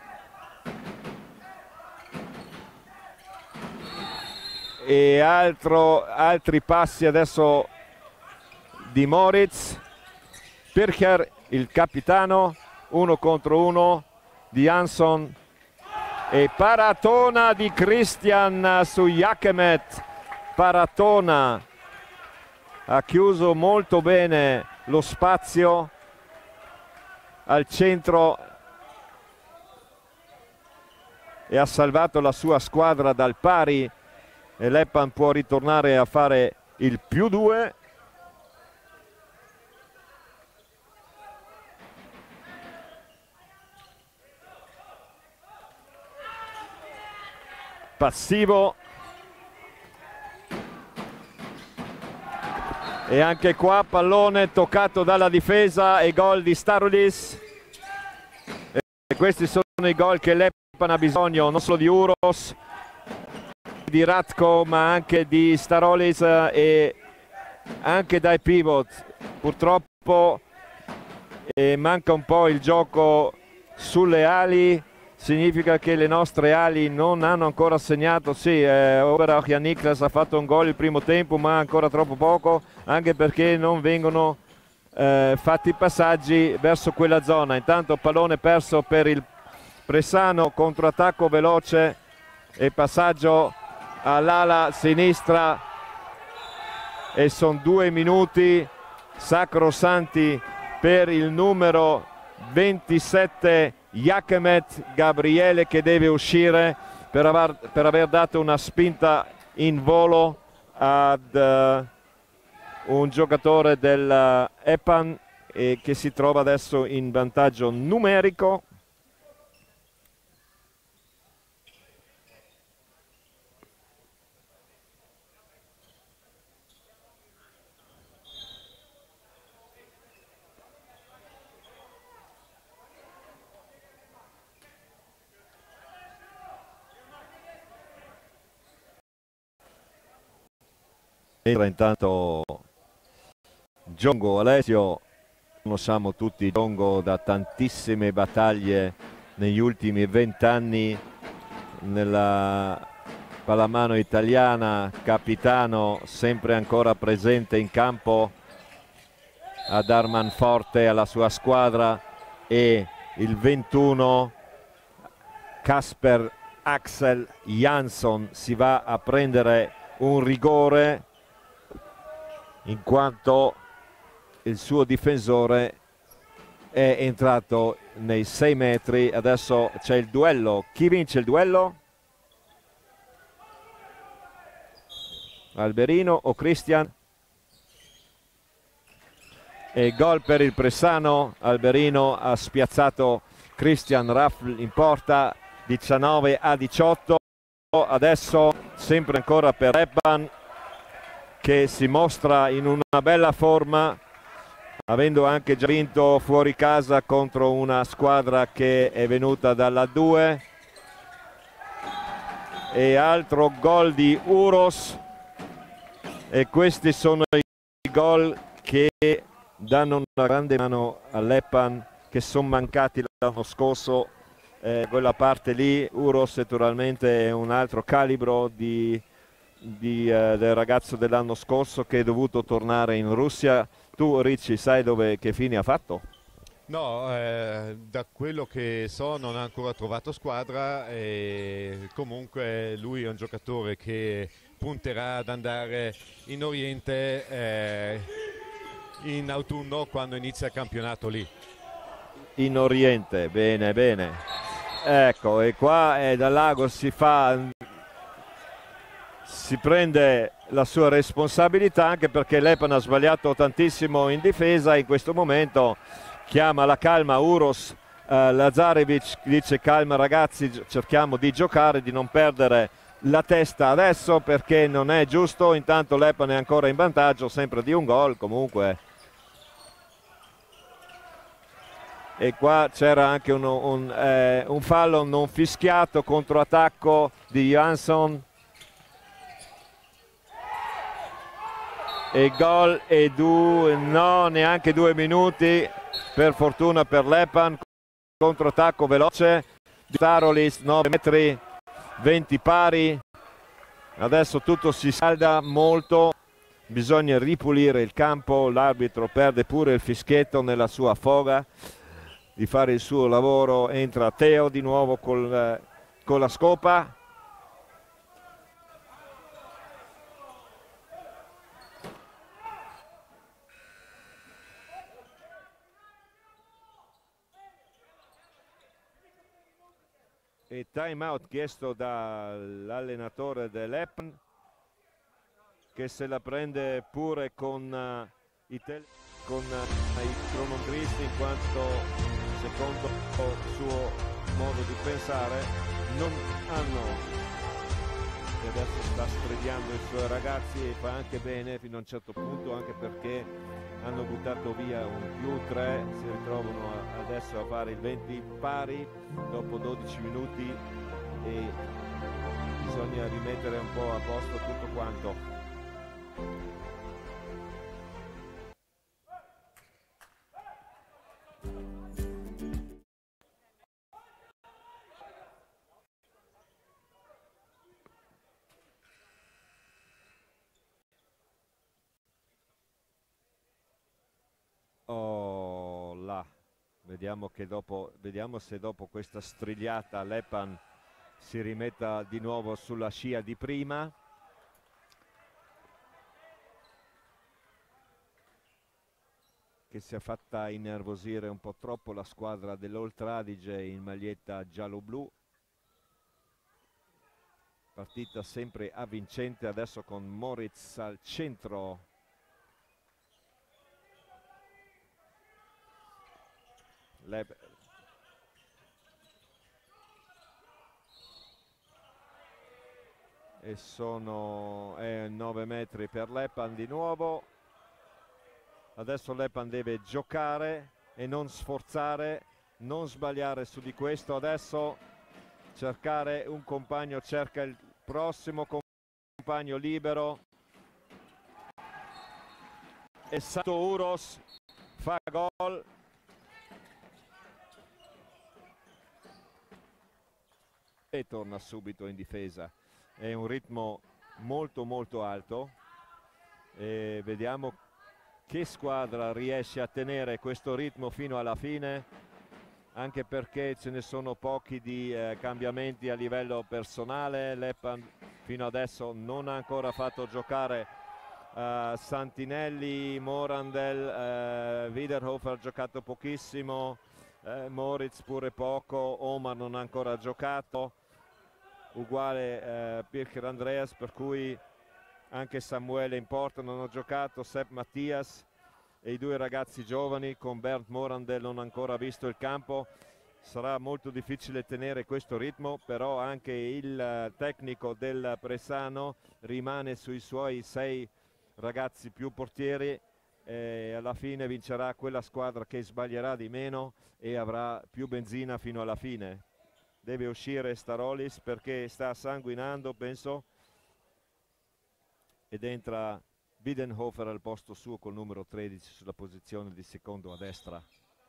e altro, altri passi adesso di Moritz. Pircher il capitano, uno contro uno di Jansson e paratona di Christian su Jakemet. Paratona ha chiuso molto bene lo spazio al centro e ha salvato la sua squadra dal pari, e Leppan può ritornare a fare il più due. Passivo e anche qua pallone toccato dalla difesa e gol di Starolis, e questi sono i gol che Leppan ha bisogno, non solo di Uros, di Ratko, ma anche di Starolis e anche dai pivot. Purtroppo eh, manca un po' il gioco sulle ali, significa che le nostre ali non hanno ancora segnato. Sì, eh, Oberach Jan-Niklas ha fatto un gol il primo tempo, ma ancora troppo poco, anche perché non vengono eh, fatti passaggi verso quella zona. Intanto pallone perso per il Pressano, controattacco veloce e passaggio all'ala sinistra, e sono due minuti sacrosanti per il numero ventisette Jakemet Gabriele, che deve uscire per aver, per aver dato una spinta in volo ad uh, un giocatore del uh, Eppan, e che si trova adesso in vantaggio numerico. Entra intanto Giongo Alessio, conosciamo tutti Giongo da tantissime battaglie negli ultimi vent'anni nella pallamano italiana, capitano sempre ancora presente in campo a dar manforte alla sua squadra, e il ventuno Kasper Axel Jansson si va a prendere un rigore in quanto il suo difensore è entrato nei sei metri. Adesso c'è il duello. Chi vince il duello? Alberino o Christian? E gol per il Pressano. Alberino ha spiazzato Christian Raffl in porta, diciannove a diciotto. Adesso sempre ancora per Leppan, che si mostra in una bella forma, avendo anche già vinto fuori casa contro una squadra che è venuta dalla due. E altro gol di Uros, e questi sono i gol che danno una grande mano a Leppan, che sono mancati l'anno scorso. Eh, quella parte lì, Uros naturalmente è un altro calibro di, di, eh, del ragazzo dell'anno scorso che è dovuto tornare in Russia. Tu Ricci sai dove, che fine ha fatto? No, eh, da quello che so non ha ancora trovato squadra, e comunque lui è un giocatore che punterà ad andare in Oriente eh, in autunno, quando inizia il campionato lì. In Oriente, bene bene. Ecco, e qua eh, dal Lago si fa, si prende la sua responsabilità, anche perché Leppan ha sbagliato tantissimo in difesa. In questo momento chiama la calma Uros, eh, Lazarevic dice: calma ragazzi, cerchiamo di giocare, di non perdere la testa adesso, perché non è giusto. Intanto Leppan è ancora in vantaggio, sempre di un gol comunque. E qua c'era anche uno, un, eh, un fallo non fischiato, controattacco di Jansson, e gol, e due, no, neanche due minuti per fortuna per Leppan. Controattacco veloce di Starolis, nove metri, venti pari. Adesso tutto si salda molto, bisogna ripulire il campo. L'arbitro perde pure il fischietto nella sua foga di fare il suo lavoro. Entra Teo di nuovo col, con la scopa. E time out chiesto dall'allenatore dell'Epn, che se la prende pure con, uh, i, con uh, i cronometristi, in quanto secondo il suo modo di pensare non hanno, e adesso sta strigliando i suoi ragazzi, e fa anche bene fino a un certo punto, anche perché hanno buttato via un più tre, si ritrovano a, adesso a fare il venti pari dopo dodici minuti, e bisogna rimettere un po' a posto tutto quanto. Oh là, vediamo che dopo, vediamo se dopo questa strigliata Leppan si rimetta di nuovo sulla scia di prima. Che si è fatta innervosire un po' troppo la squadra dell'Oltre Adige in maglietta giallo-blu. Partita sempre avvincente adesso con Moritz al centro. Le... e sono eh, nove metri per Leppan di nuovo. Adesso Leppan deve giocare e non sforzare, non sbagliare su di questo. Adesso cercare un compagno, cerca il prossimo compagno libero. E Santo Uros fa gol. E torna subito in difesa. è un ritmo molto molto alto e vediamo che squadra riesce a tenere questo ritmo fino alla fine, anche perché ce ne sono pochi di eh, cambiamenti a livello personale. Leppan fino adesso non ha ancora fatto giocare uh, Santinelli, Morandel, uh, Wiederhofer ha giocato pochissimo, uh, Moritz pure poco, Omar non ha ancora giocato, uguale uh, Pirker Andreas, per cui anche Samuele in porta non ha giocato, Sepp Mattias e i due ragazzi giovani con Bernd Morandel non ha ancora visto il campo. Sarà molto difficile tenere questo ritmo, però anche il tecnico del Bresano rimane sui suoi sei ragazzi più portieri e alla fine vincerà quella squadra che sbaglierà di meno e avrà più benzina fino alla fine. Deve uscire Starolis perché sta sanguinando, penso, ed entra Widenhofer al posto suo col numero tredici sulla posizione di secondo a destra.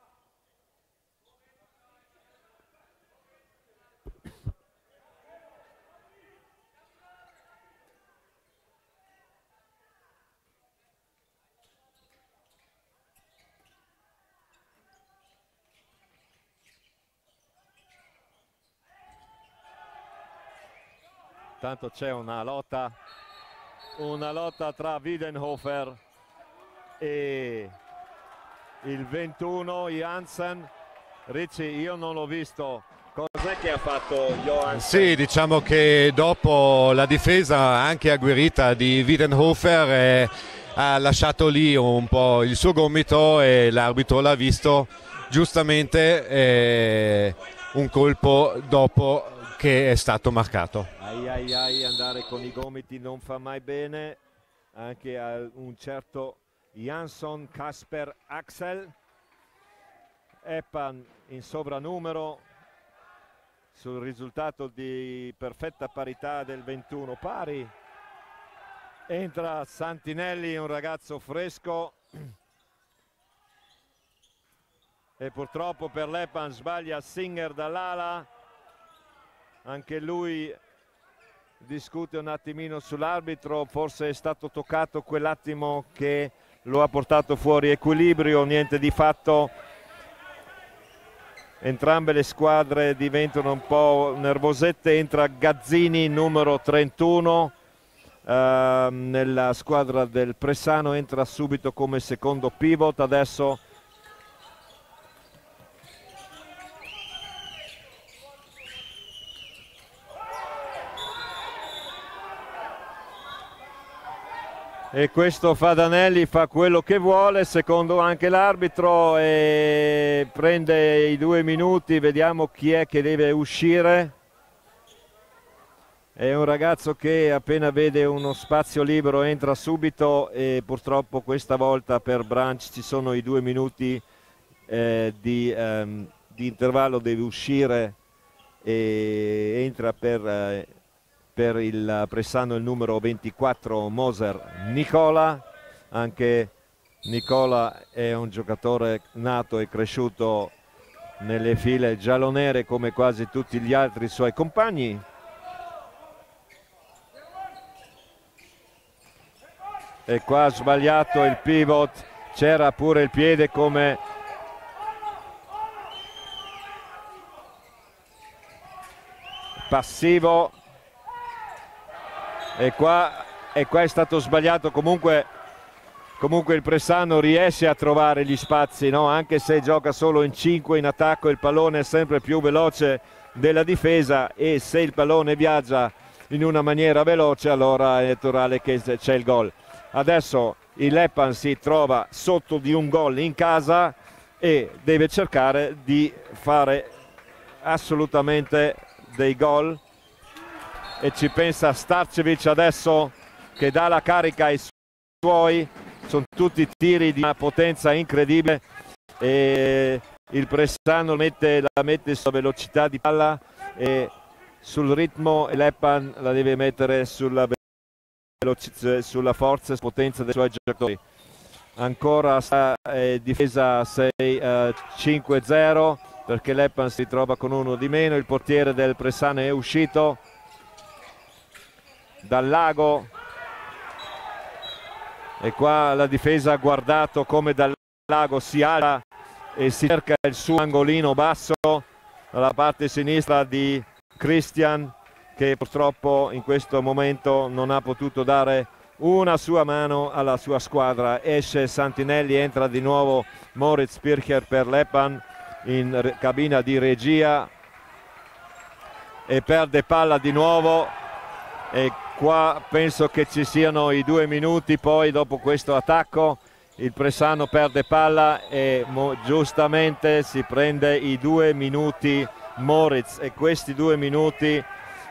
Tanto c'è una lotta una lotta tra Widenhofer e il ventuno Jansen. Ricci, io non l'ho visto, cos'è che ha fatto Johansen? Sì, diciamo che dopo la difesa anche agguerrita di Widenhofer eh, ha lasciato lì un po' il suo gomito e l'arbitro l'ha visto giustamente, eh, un colpo dopo che è stato marcato. Ai ai ai, andare con i gomiti non fa mai bene, anche a un certo Jansson Kasper Axel. Eppan in sovranumero sul risultato di perfetta parità del ventuno pari. Entra Santinelli, un ragazzo fresco, e purtroppo per l'Eppan sbaglia Singer dall'ala. Anche lui discute un attimino sull'arbitro, forse è stato toccato quell'attimo che lo ha portato fuori equilibrio, niente di fatto. Entrambe le squadre diventano un po' nervosette. Entra Gazzini, numero trentuno, eh, nella squadra del Bresano, entra subito come secondo pivot. Adesso e questo Fadanelli fa quello che vuole, secondo anche l'arbitro, e prende i due minuti. Vediamo chi è che deve uscire. È un ragazzo che appena vede uno spazio libero entra subito, e purtroppo questa volta per Branch ci sono i due minuti eh, di, ehm, di intervallo, deve uscire e entra per... Eh, per il Bresano il numero ventiquattro Moser Nicola. Anche Nicola è un giocatore nato e cresciuto nelle file giallonere come quasi tutti gli altri suoi compagni. E qua ha sbagliato il pivot, c'era pure il piede come passivo. E qua, e qua è stato sbagliato. Comunque, comunque il Bresano riesce a trovare gli spazi, no? Anche se gioca solo in cinque in attacco, il pallone è sempre più veloce della difesa, e se il pallone viaggia in una maniera veloce allora è naturale che c'è il gol. Adesso il Leppan si trova sotto di un gol in casa e deve cercare di fare assolutamente dei gol, e ci pensa Starcevic adesso, che dà la carica ai suoi. Sono tutti tiri di una potenza incredibile e il Bresano mette, la mette sulla velocità di palla e sul ritmo, e l'Eppan la deve mettere sulla velocità, sulla forza e potenza dei suoi giocatori. Ancora sta eh, difesa sei cinque zero perché l'Eppan si trova con uno di meno. Il portiere del Bresano è uscito. dal Lago, e qua la difesa ha guardato come dal Lago si alza e si cerca il suo angolino basso dalla parte sinistra di Christian, che purtroppo in questo momento non ha potuto dare una sua mano alla sua squadra. Esce Santinelli, entra di nuovo Moritz Pircher per Leppan in cabina di regia e perde palla di nuovo, e qua penso che ci siano i due minuti poi dopo questo attacco. Il Pressano perde palla e giustamente si prende i due minuti Moritz, e questi due minuti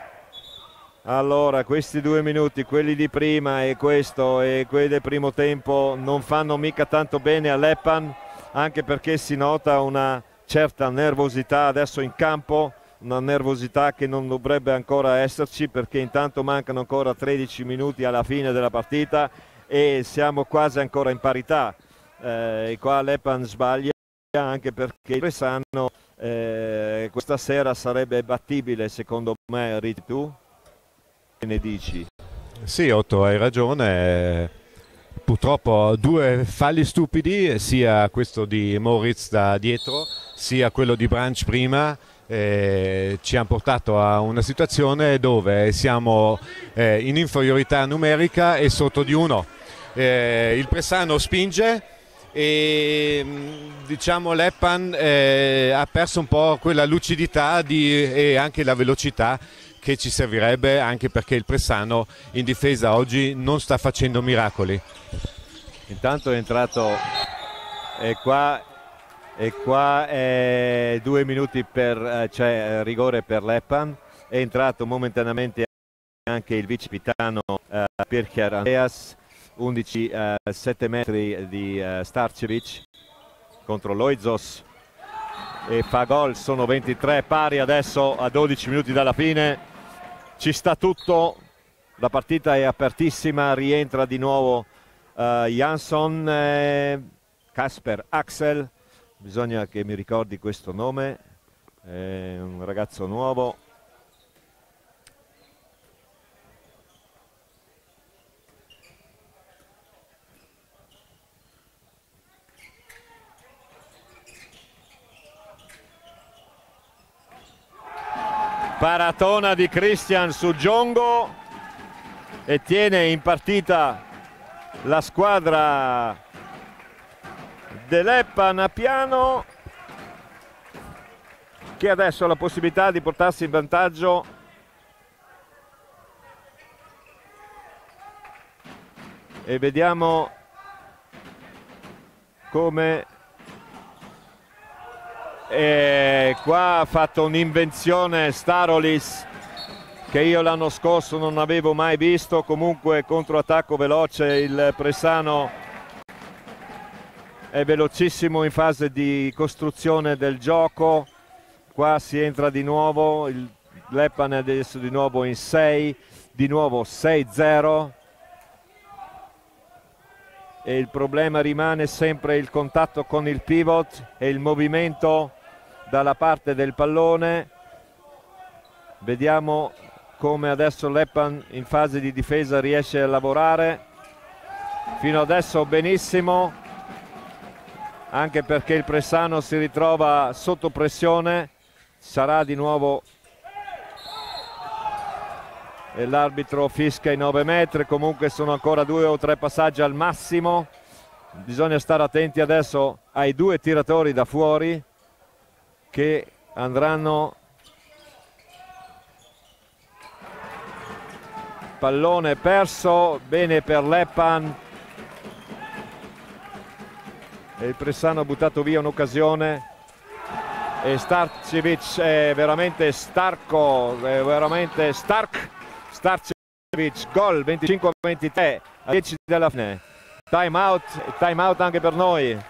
allora questi due minuti, quelli di prima e questo e quelli del primo tempo, non fanno mica tanto bene a Leppan, anche perché si nota una certa nervosità adesso in campo, una nervosità che non dovrebbe ancora esserci, perché intanto mancano ancora tredici minuti alla fine della partita e siamo quasi ancora in parità. Eh, e qua Leppan sbaglia, anche perché il Pressano eh, questa sera sarebbe battibile, secondo me. Riti, tu che ne dici? Sì, Otto, hai ragione. Purtroppo due falli stupidi, sia questo di Moritz da dietro, sia quello di Branch prima, eh, ci hanno portato a una situazione dove siamo eh, in inferiorità numerica e sotto di uno. Eh, il Pressano spinge e diciamo Leppan eh, ha perso un po' quella lucidità di, e anche la velocità che ci servirebbe, anche perché il Pressano in difesa oggi non sta facendo miracoli. Intanto è entrato, e qua, e qua è due minuti per, cioè rigore per Leppan. È entrato momentaneamente anche il vice capitano uh, Pircher Andreas, undici uh, sette metri di uh, Starcevic contro Loizos, e fa gol. Sono ventitré pari adesso a dodici minuti dalla fine, ci sta tutto, la partita è apertissima. Rientra di nuovo uh, Jansson, eh, Kasper Axel, bisogna che mi ricordi questo nome, è un ragazzo nuovo. Paratona di Christian su Giongo e tiene in partita la squadra dell'Eppan a Piano, che adesso ha la possibilità di portarsi in vantaggio e vediamo come e qua ha fatto un'invenzione Starolis che io l'anno scorso non avevo mai visto. Comunque controattacco veloce, il Pressano è velocissimo in fase di costruzione del gioco. Qua si entra di nuovo, il Leppan è adesso di nuovo in sei, di nuovo sei zero, e il problema rimane sempre il contatto con il pivot e il movimento dalla parte del pallone. Vediamo come adesso Leppan in fase di difesa riesce a lavorare. Fino adesso benissimo, anche perché il Pressano si ritrova sotto pressione. Sarà di nuovo, e l'arbitro fischia i nove metri. Comunque sono ancora due o tre passaggi al massimo. Bisogna stare attenti adesso ai due tiratori da fuori che andranno. Pallone perso, bene per Leppan, e il Pressano ha buttato via un'occasione, e Starcevic è veramente starco, è veramente stark. Starcevic, gol, venticinque a ventitré a dieci della fine. Time out, time out anche per noi.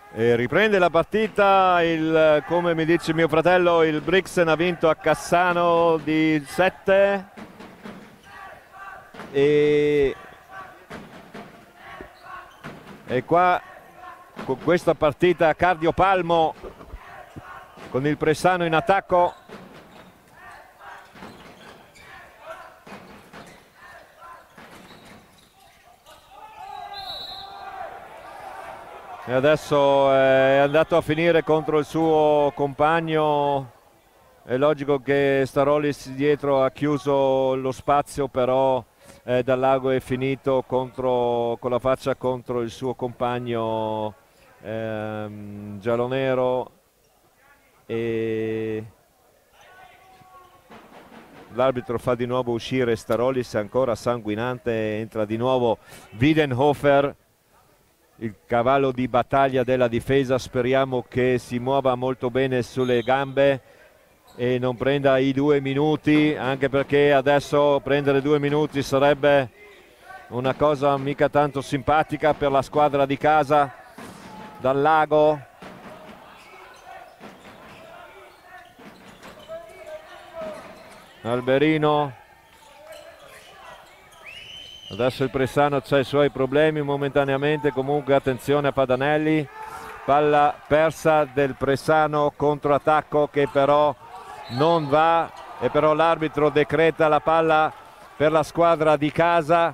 E riprende la partita, il, come mi dice mio fratello, il Brixen ha vinto a Cassano di sette. E, e qua con questa partita cardiopalmo con il Pressano in attacco. E adesso è andato a finire contro il suo compagno. È logico che Starolis dietro ha chiuso lo spazio, però eh, Dallago è finito contro, con la faccia contro il suo compagno ehm, giallonero, e l'arbitro fa di nuovo uscire Starolis ancora sanguinante. Entra di nuovo Wiedenhofer, il cavallo di battaglia della difesa. Speriamo che si muova molto bene sulle gambe e non prenda i due minuti, anche perché adesso prendere due minuti sarebbe una cosa mica tanto simpatica per la squadra di casa. Dallago, Alberino, adesso il Pressano c'ha i suoi problemi momentaneamente, comunque attenzione a Padanelli. Palla persa del Pressano, controattacco che però non va, e però l'arbitro decreta la palla per la squadra di casa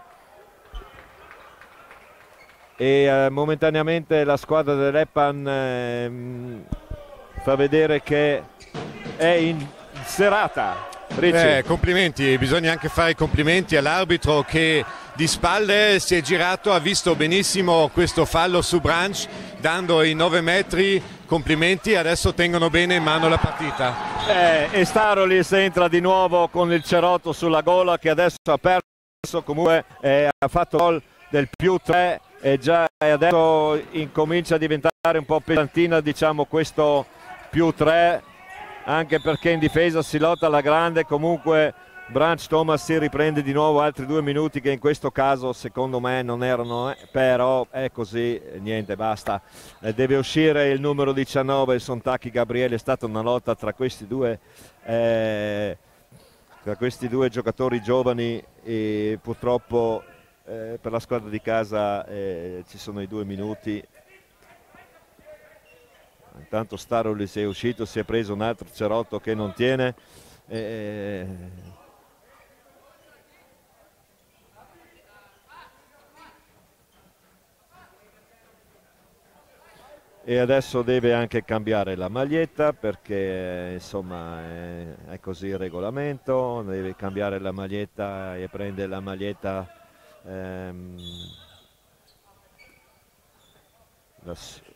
e eh, momentaneamente la squadra dell'Eppan eh, fa vedere che è in serata. Eh, complimenti, bisogna anche fare i complimenti all'arbitro che di spalle si è girato, ha visto benissimo questo fallo su Branch, dando i nove metri. Complimenti, adesso tengono bene in mano la partita. Eh, e Starolis entra di nuovo con il cerotto sulla gola, che adesso ha perso, comunque eh, ha fatto gol del più tre e già adesso incomincia a diventare un po' pesantina, diciamo, questo più tre, anche perché in difesa si lotta alla grande. Comunque Branch Thomas si riprende di nuovo altri due minuti che in questo caso secondo me non erano, eh, però è così, niente, basta. Eh, deve uscire il numero diciannove, il Sontacchi Gabriele. È stata una lotta tra questi due eh, tra questi due giocatori giovani e purtroppo eh, per la squadra di casa eh, ci sono i due minuti. Intanto Starolis è uscito, si è preso un altro cerotto che non tiene. Eh, e adesso deve anche cambiare la maglietta, perché insomma è, è così il regolamento. Deve cambiare la maglietta e prende la maglietta ehm, la,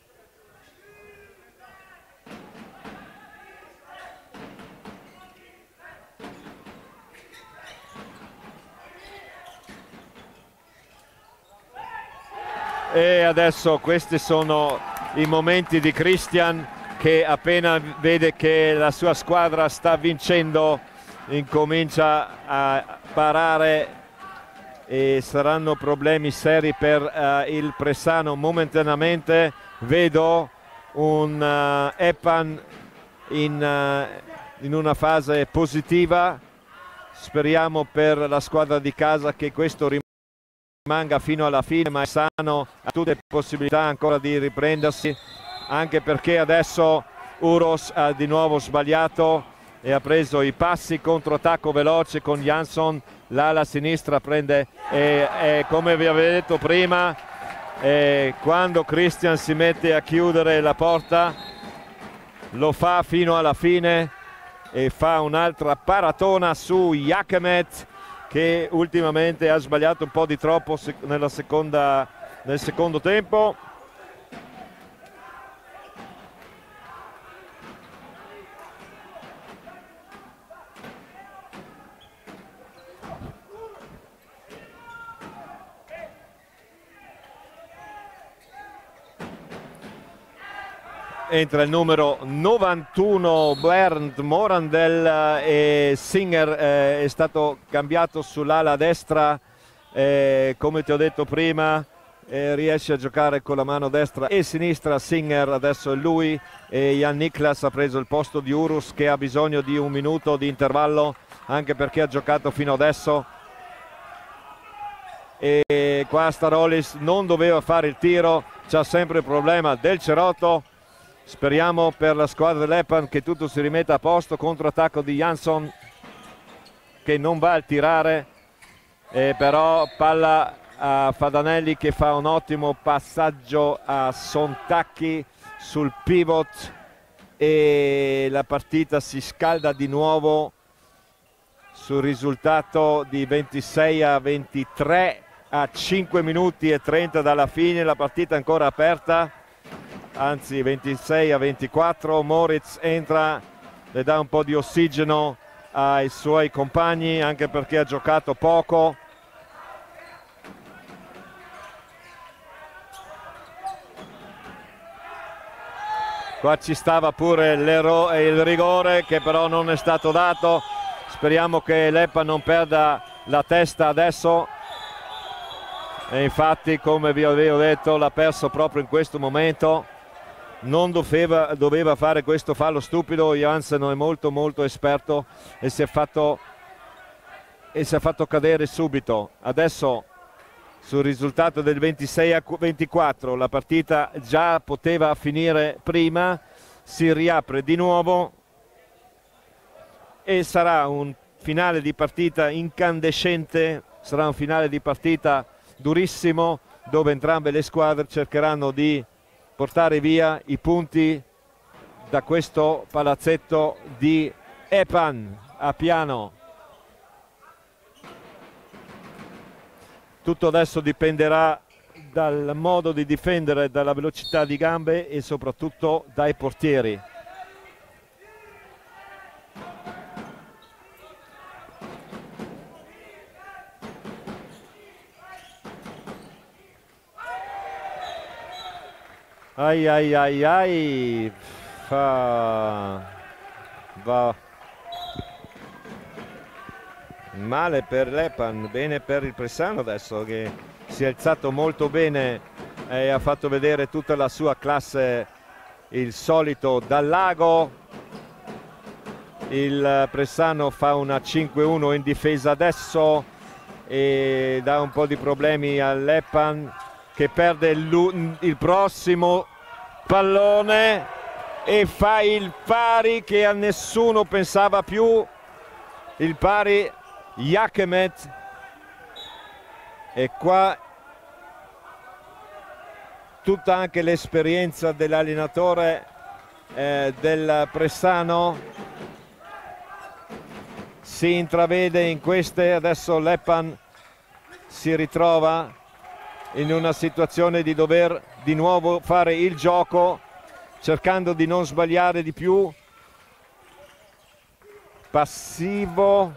e adesso questi sono i momenti di Christian, che appena vede che la sua squadra sta vincendo incomincia a parare e saranno problemi seri per uh, il Pressano. Momentaneamente vedo un uh, Eppan in, uh, in una fase positiva. Speriamo per la squadra di casa che questo rimanga rimanga fino alla fine, ma Sano ha tutte le possibilità ancora di riprendersi, anche perché adesso Uros ha di nuovo sbagliato e ha preso i passi, controattacco veloce con Jansson, l'ala sinistra prende e, e come vi avevo detto prima, e quando Christian si mette a chiudere la porta lo fa fino alla fine e fa un'altra paratona su Jakemet, che ultimamente ha sbagliato un po' di troppo nella seconda, nel secondo tempo. Entra il numero novantuno Bernd Morandel e Singer eh, è stato cambiato sull'ala destra, eh, come ti ho detto prima, e riesce a giocare con la mano destra e sinistra. Singer adesso è lui, e Jan Niklas ha preso il posto di Urus, che ha bisogno di un minuto di intervallo, anche perché ha giocato fino adesso. E qua Starolis non doveva fare il tiro, c'ha sempre il problema del cerotto. Speriamo per la squadra dell'Epan che tutto si rimetta a posto. Controattacco di Jansson che non va a tirare, e però palla a Fadanelli che fa un ottimo passaggio a Sontacchi sul pivot, e la partita si scalda di nuovo sul risultato di ventisei a ventitré a cinque minuti e trenta dalla fine. La partita è ancora aperta, anzi ventisei a ventiquattro. Moritz entra, le dà un po' di ossigeno ai suoi compagni, anche perché ha giocato poco. Qua ci stava pure il rigore, che però non è stato dato. Speriamo che l'Epan non perda la testa adesso, e infatti, come vi avevo detto, l'ha perso proprio in questo momento. Non doveva, doveva fare questo fallo stupido. Jansen è molto molto esperto e si è fatto, e si è fatto cadere subito. Adesso sul risultato del ventisei a ventiquattro la partita già poteva finire prima, si riapre di nuovo e sarà un finale di partita incandescente, sarà un finale di partita durissimo, dove entrambe le squadre cercheranno di portare via i punti da questo palazzetto di Epan a Piano. Tutto adesso dipenderà dal modo di difendere, dalla velocità di gambe e soprattutto dai portieri. Ai ai ai ai, fa... va male per l'Epan, bene per il Pressano adesso, che si è alzato molto bene e ha fatto vedere tutta la sua classe, il solito Dallago. Il Pressano fa una cinque uno in difesa adesso e dà un po' di problemi all'Epan, che perde il, il prossimo pallone e fa il pari che a nessuno pensava più, il pari Jakemet. E qua tutta anche l'esperienza dell'allenatore eh, del Pressano si intravede in queste. Adesso l'Epan si ritrova in una situazione di dover di nuovo fare il gioco, cercando di non sbagliare di più. Passivo,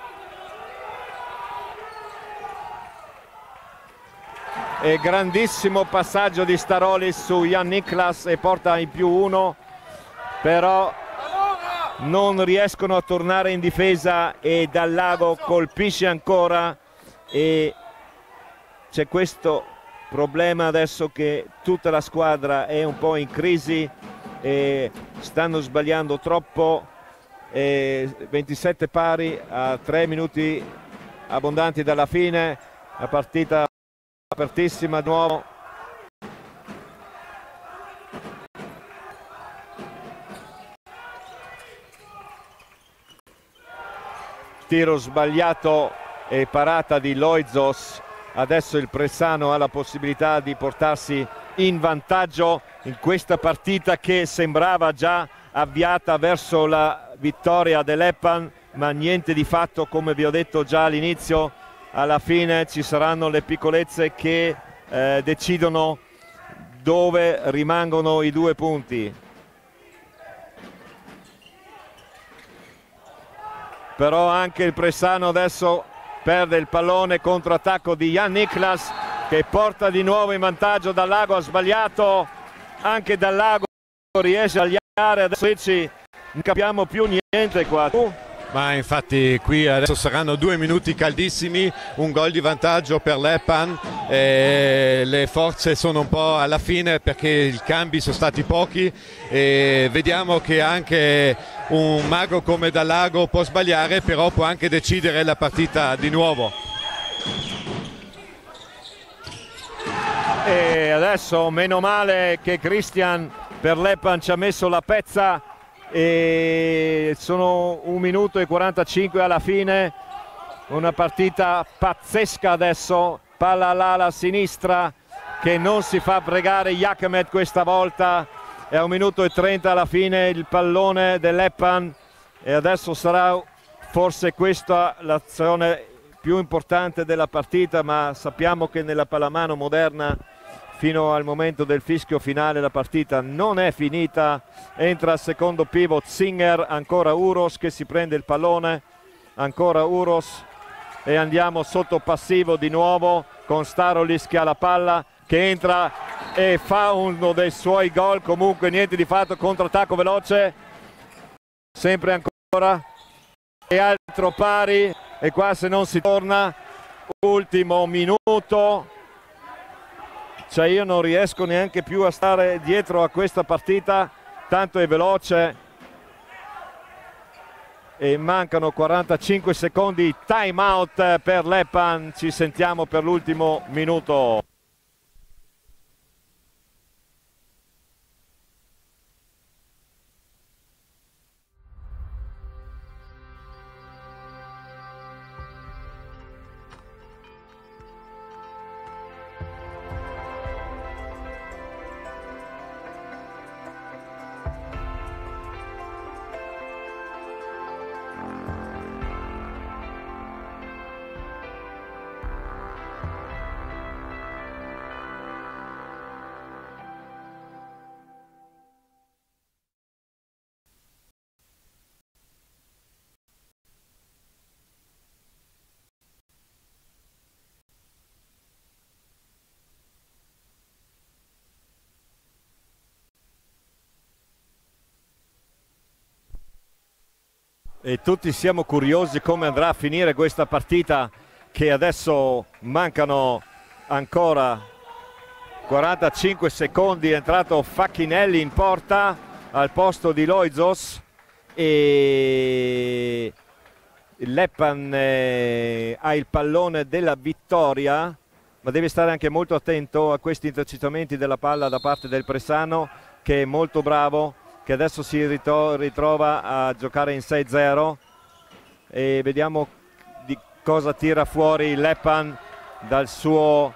e grandissimo passaggio di Starolis su Jan Niklas e porta in più uno, però non riescono a tornare in difesa e Dallago colpisce ancora, e c'è questo problema adesso che tutta la squadra è un po' in crisi e stanno sbagliando troppo. E ventisette pari a tre minuti abbondanti dalla fine, la partita apertissima di nuovo. Tiro sbagliato e parata di Loizos. Adesso il Pressano ha la possibilità di portarsi in vantaggio in questa partita che sembrava già avviata verso la vittoria dell'Epan, ma niente di fatto, come vi ho detto già all'inizio. Alla fine ci saranno le piccolezze che eh, decidono dove rimangono i due punti. Però anche il Pressano adesso perde il pallone, controattacco di Jan Niklas che porta di nuovo in vantaggio. Dallago ha sbagliato, anche Dallago riesce a sbagliare. Adesso non capiamo più niente qua. Ma infatti qui adesso saranno due minuti caldissimi, un gol di vantaggio per Lepan, e le forze sono un po' alla fine perché i cambi sono stati pochi e vediamo che anche un mago come Dallago può sbagliare, però può anche decidere la partita di nuovo. E adesso meno male che Christian per Lepan ci ha messo la pezza e sono un minuto e quarantacinque alla fine, una partita pazzesca adesso, palla all'ala sinistra che non si fa pregare Jakemet questa volta, è a un minuto e trenta alla fine il pallone dell'Epan e adesso sarà forse questa l'azione più importante della partita, ma sappiamo che nella pallamano moderna fino al momento del fischio finale la partita non è finita. Entra al secondo pivot Singer, ancora Uros che si prende il pallone, ancora Uros e andiamo sotto passivo di nuovo con Starolis che ha la palla, che entra e fa uno dei suoi gol. Comunque niente di fatto, controattacco veloce sempre ancora e altro pari e qua se non si torna ultimo minuto. Cioè io non riesco neanche più a stare dietro a questa partita, tanto è veloce e mancano quarantacinque secondi, time out per Lepan, ci sentiamo per l'ultimo minuto. E tutti siamo curiosi come andrà a finire questa partita, che adesso mancano ancora quarantacinque secondi. È entrato Facchinelli in porta al posto di Loizos e Lepan eh, ha il pallone della vittoria, ma deve stare anche molto attento a questi intercettamenti della palla da parte del Pressano, che è molto bravo, che adesso si ritrova a giocare in sei zero e vediamo di cosa tira fuori Lepan dal suo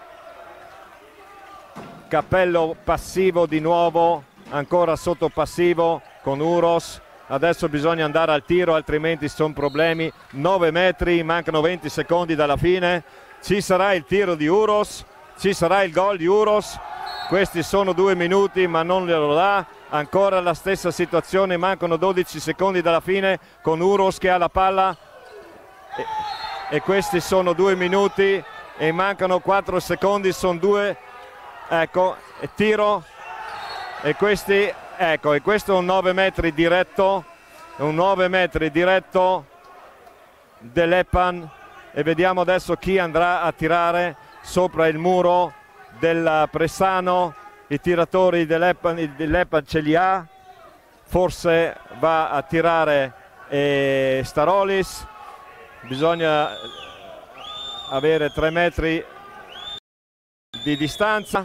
cappello passivo di nuovo, ancora sotto passivo con Uros. Adesso bisogna andare al tiro, altrimenti sono problemi. nove metri, mancano venti secondi dalla fine, ci sarà il tiro di Uros, ci sarà il gol di Uros. Questi sono due minuti ma non glielo dà. Ancora la stessa situazione, mancano dodici secondi dalla fine con Uros che ha la palla e, e questi sono due minuti e mancano quattro secondi, sono due, ecco, e tiro e questi, ecco, e questo è un nove metri diretto, un nove metri diretto dell'Epan e vediamo adesso chi andrà a tirare sopra il muro del Pressano. I tiratori dell'Epan, dell'Epan ce li ha, forse va a tirare eh, Starolis, bisogna avere tre metri di distanza.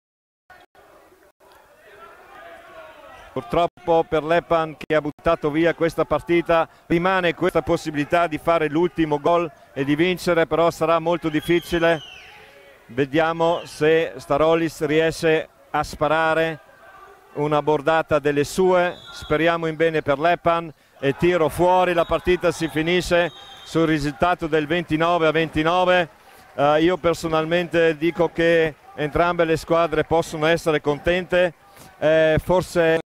Purtroppo per l'Epan, che ha buttato via questa partita, rimane questa possibilità di fare l'ultimo gol e di vincere, però sarà molto difficile. Vediamo se Starolis riesce a sparare una bordata delle sue, speriamo in bene per l'Epan e tiro fuori. La partita si finisce sul risultato del ventinove a ventinove. Uh, io personalmente dico che entrambe le squadre possono essere contente, eh, forse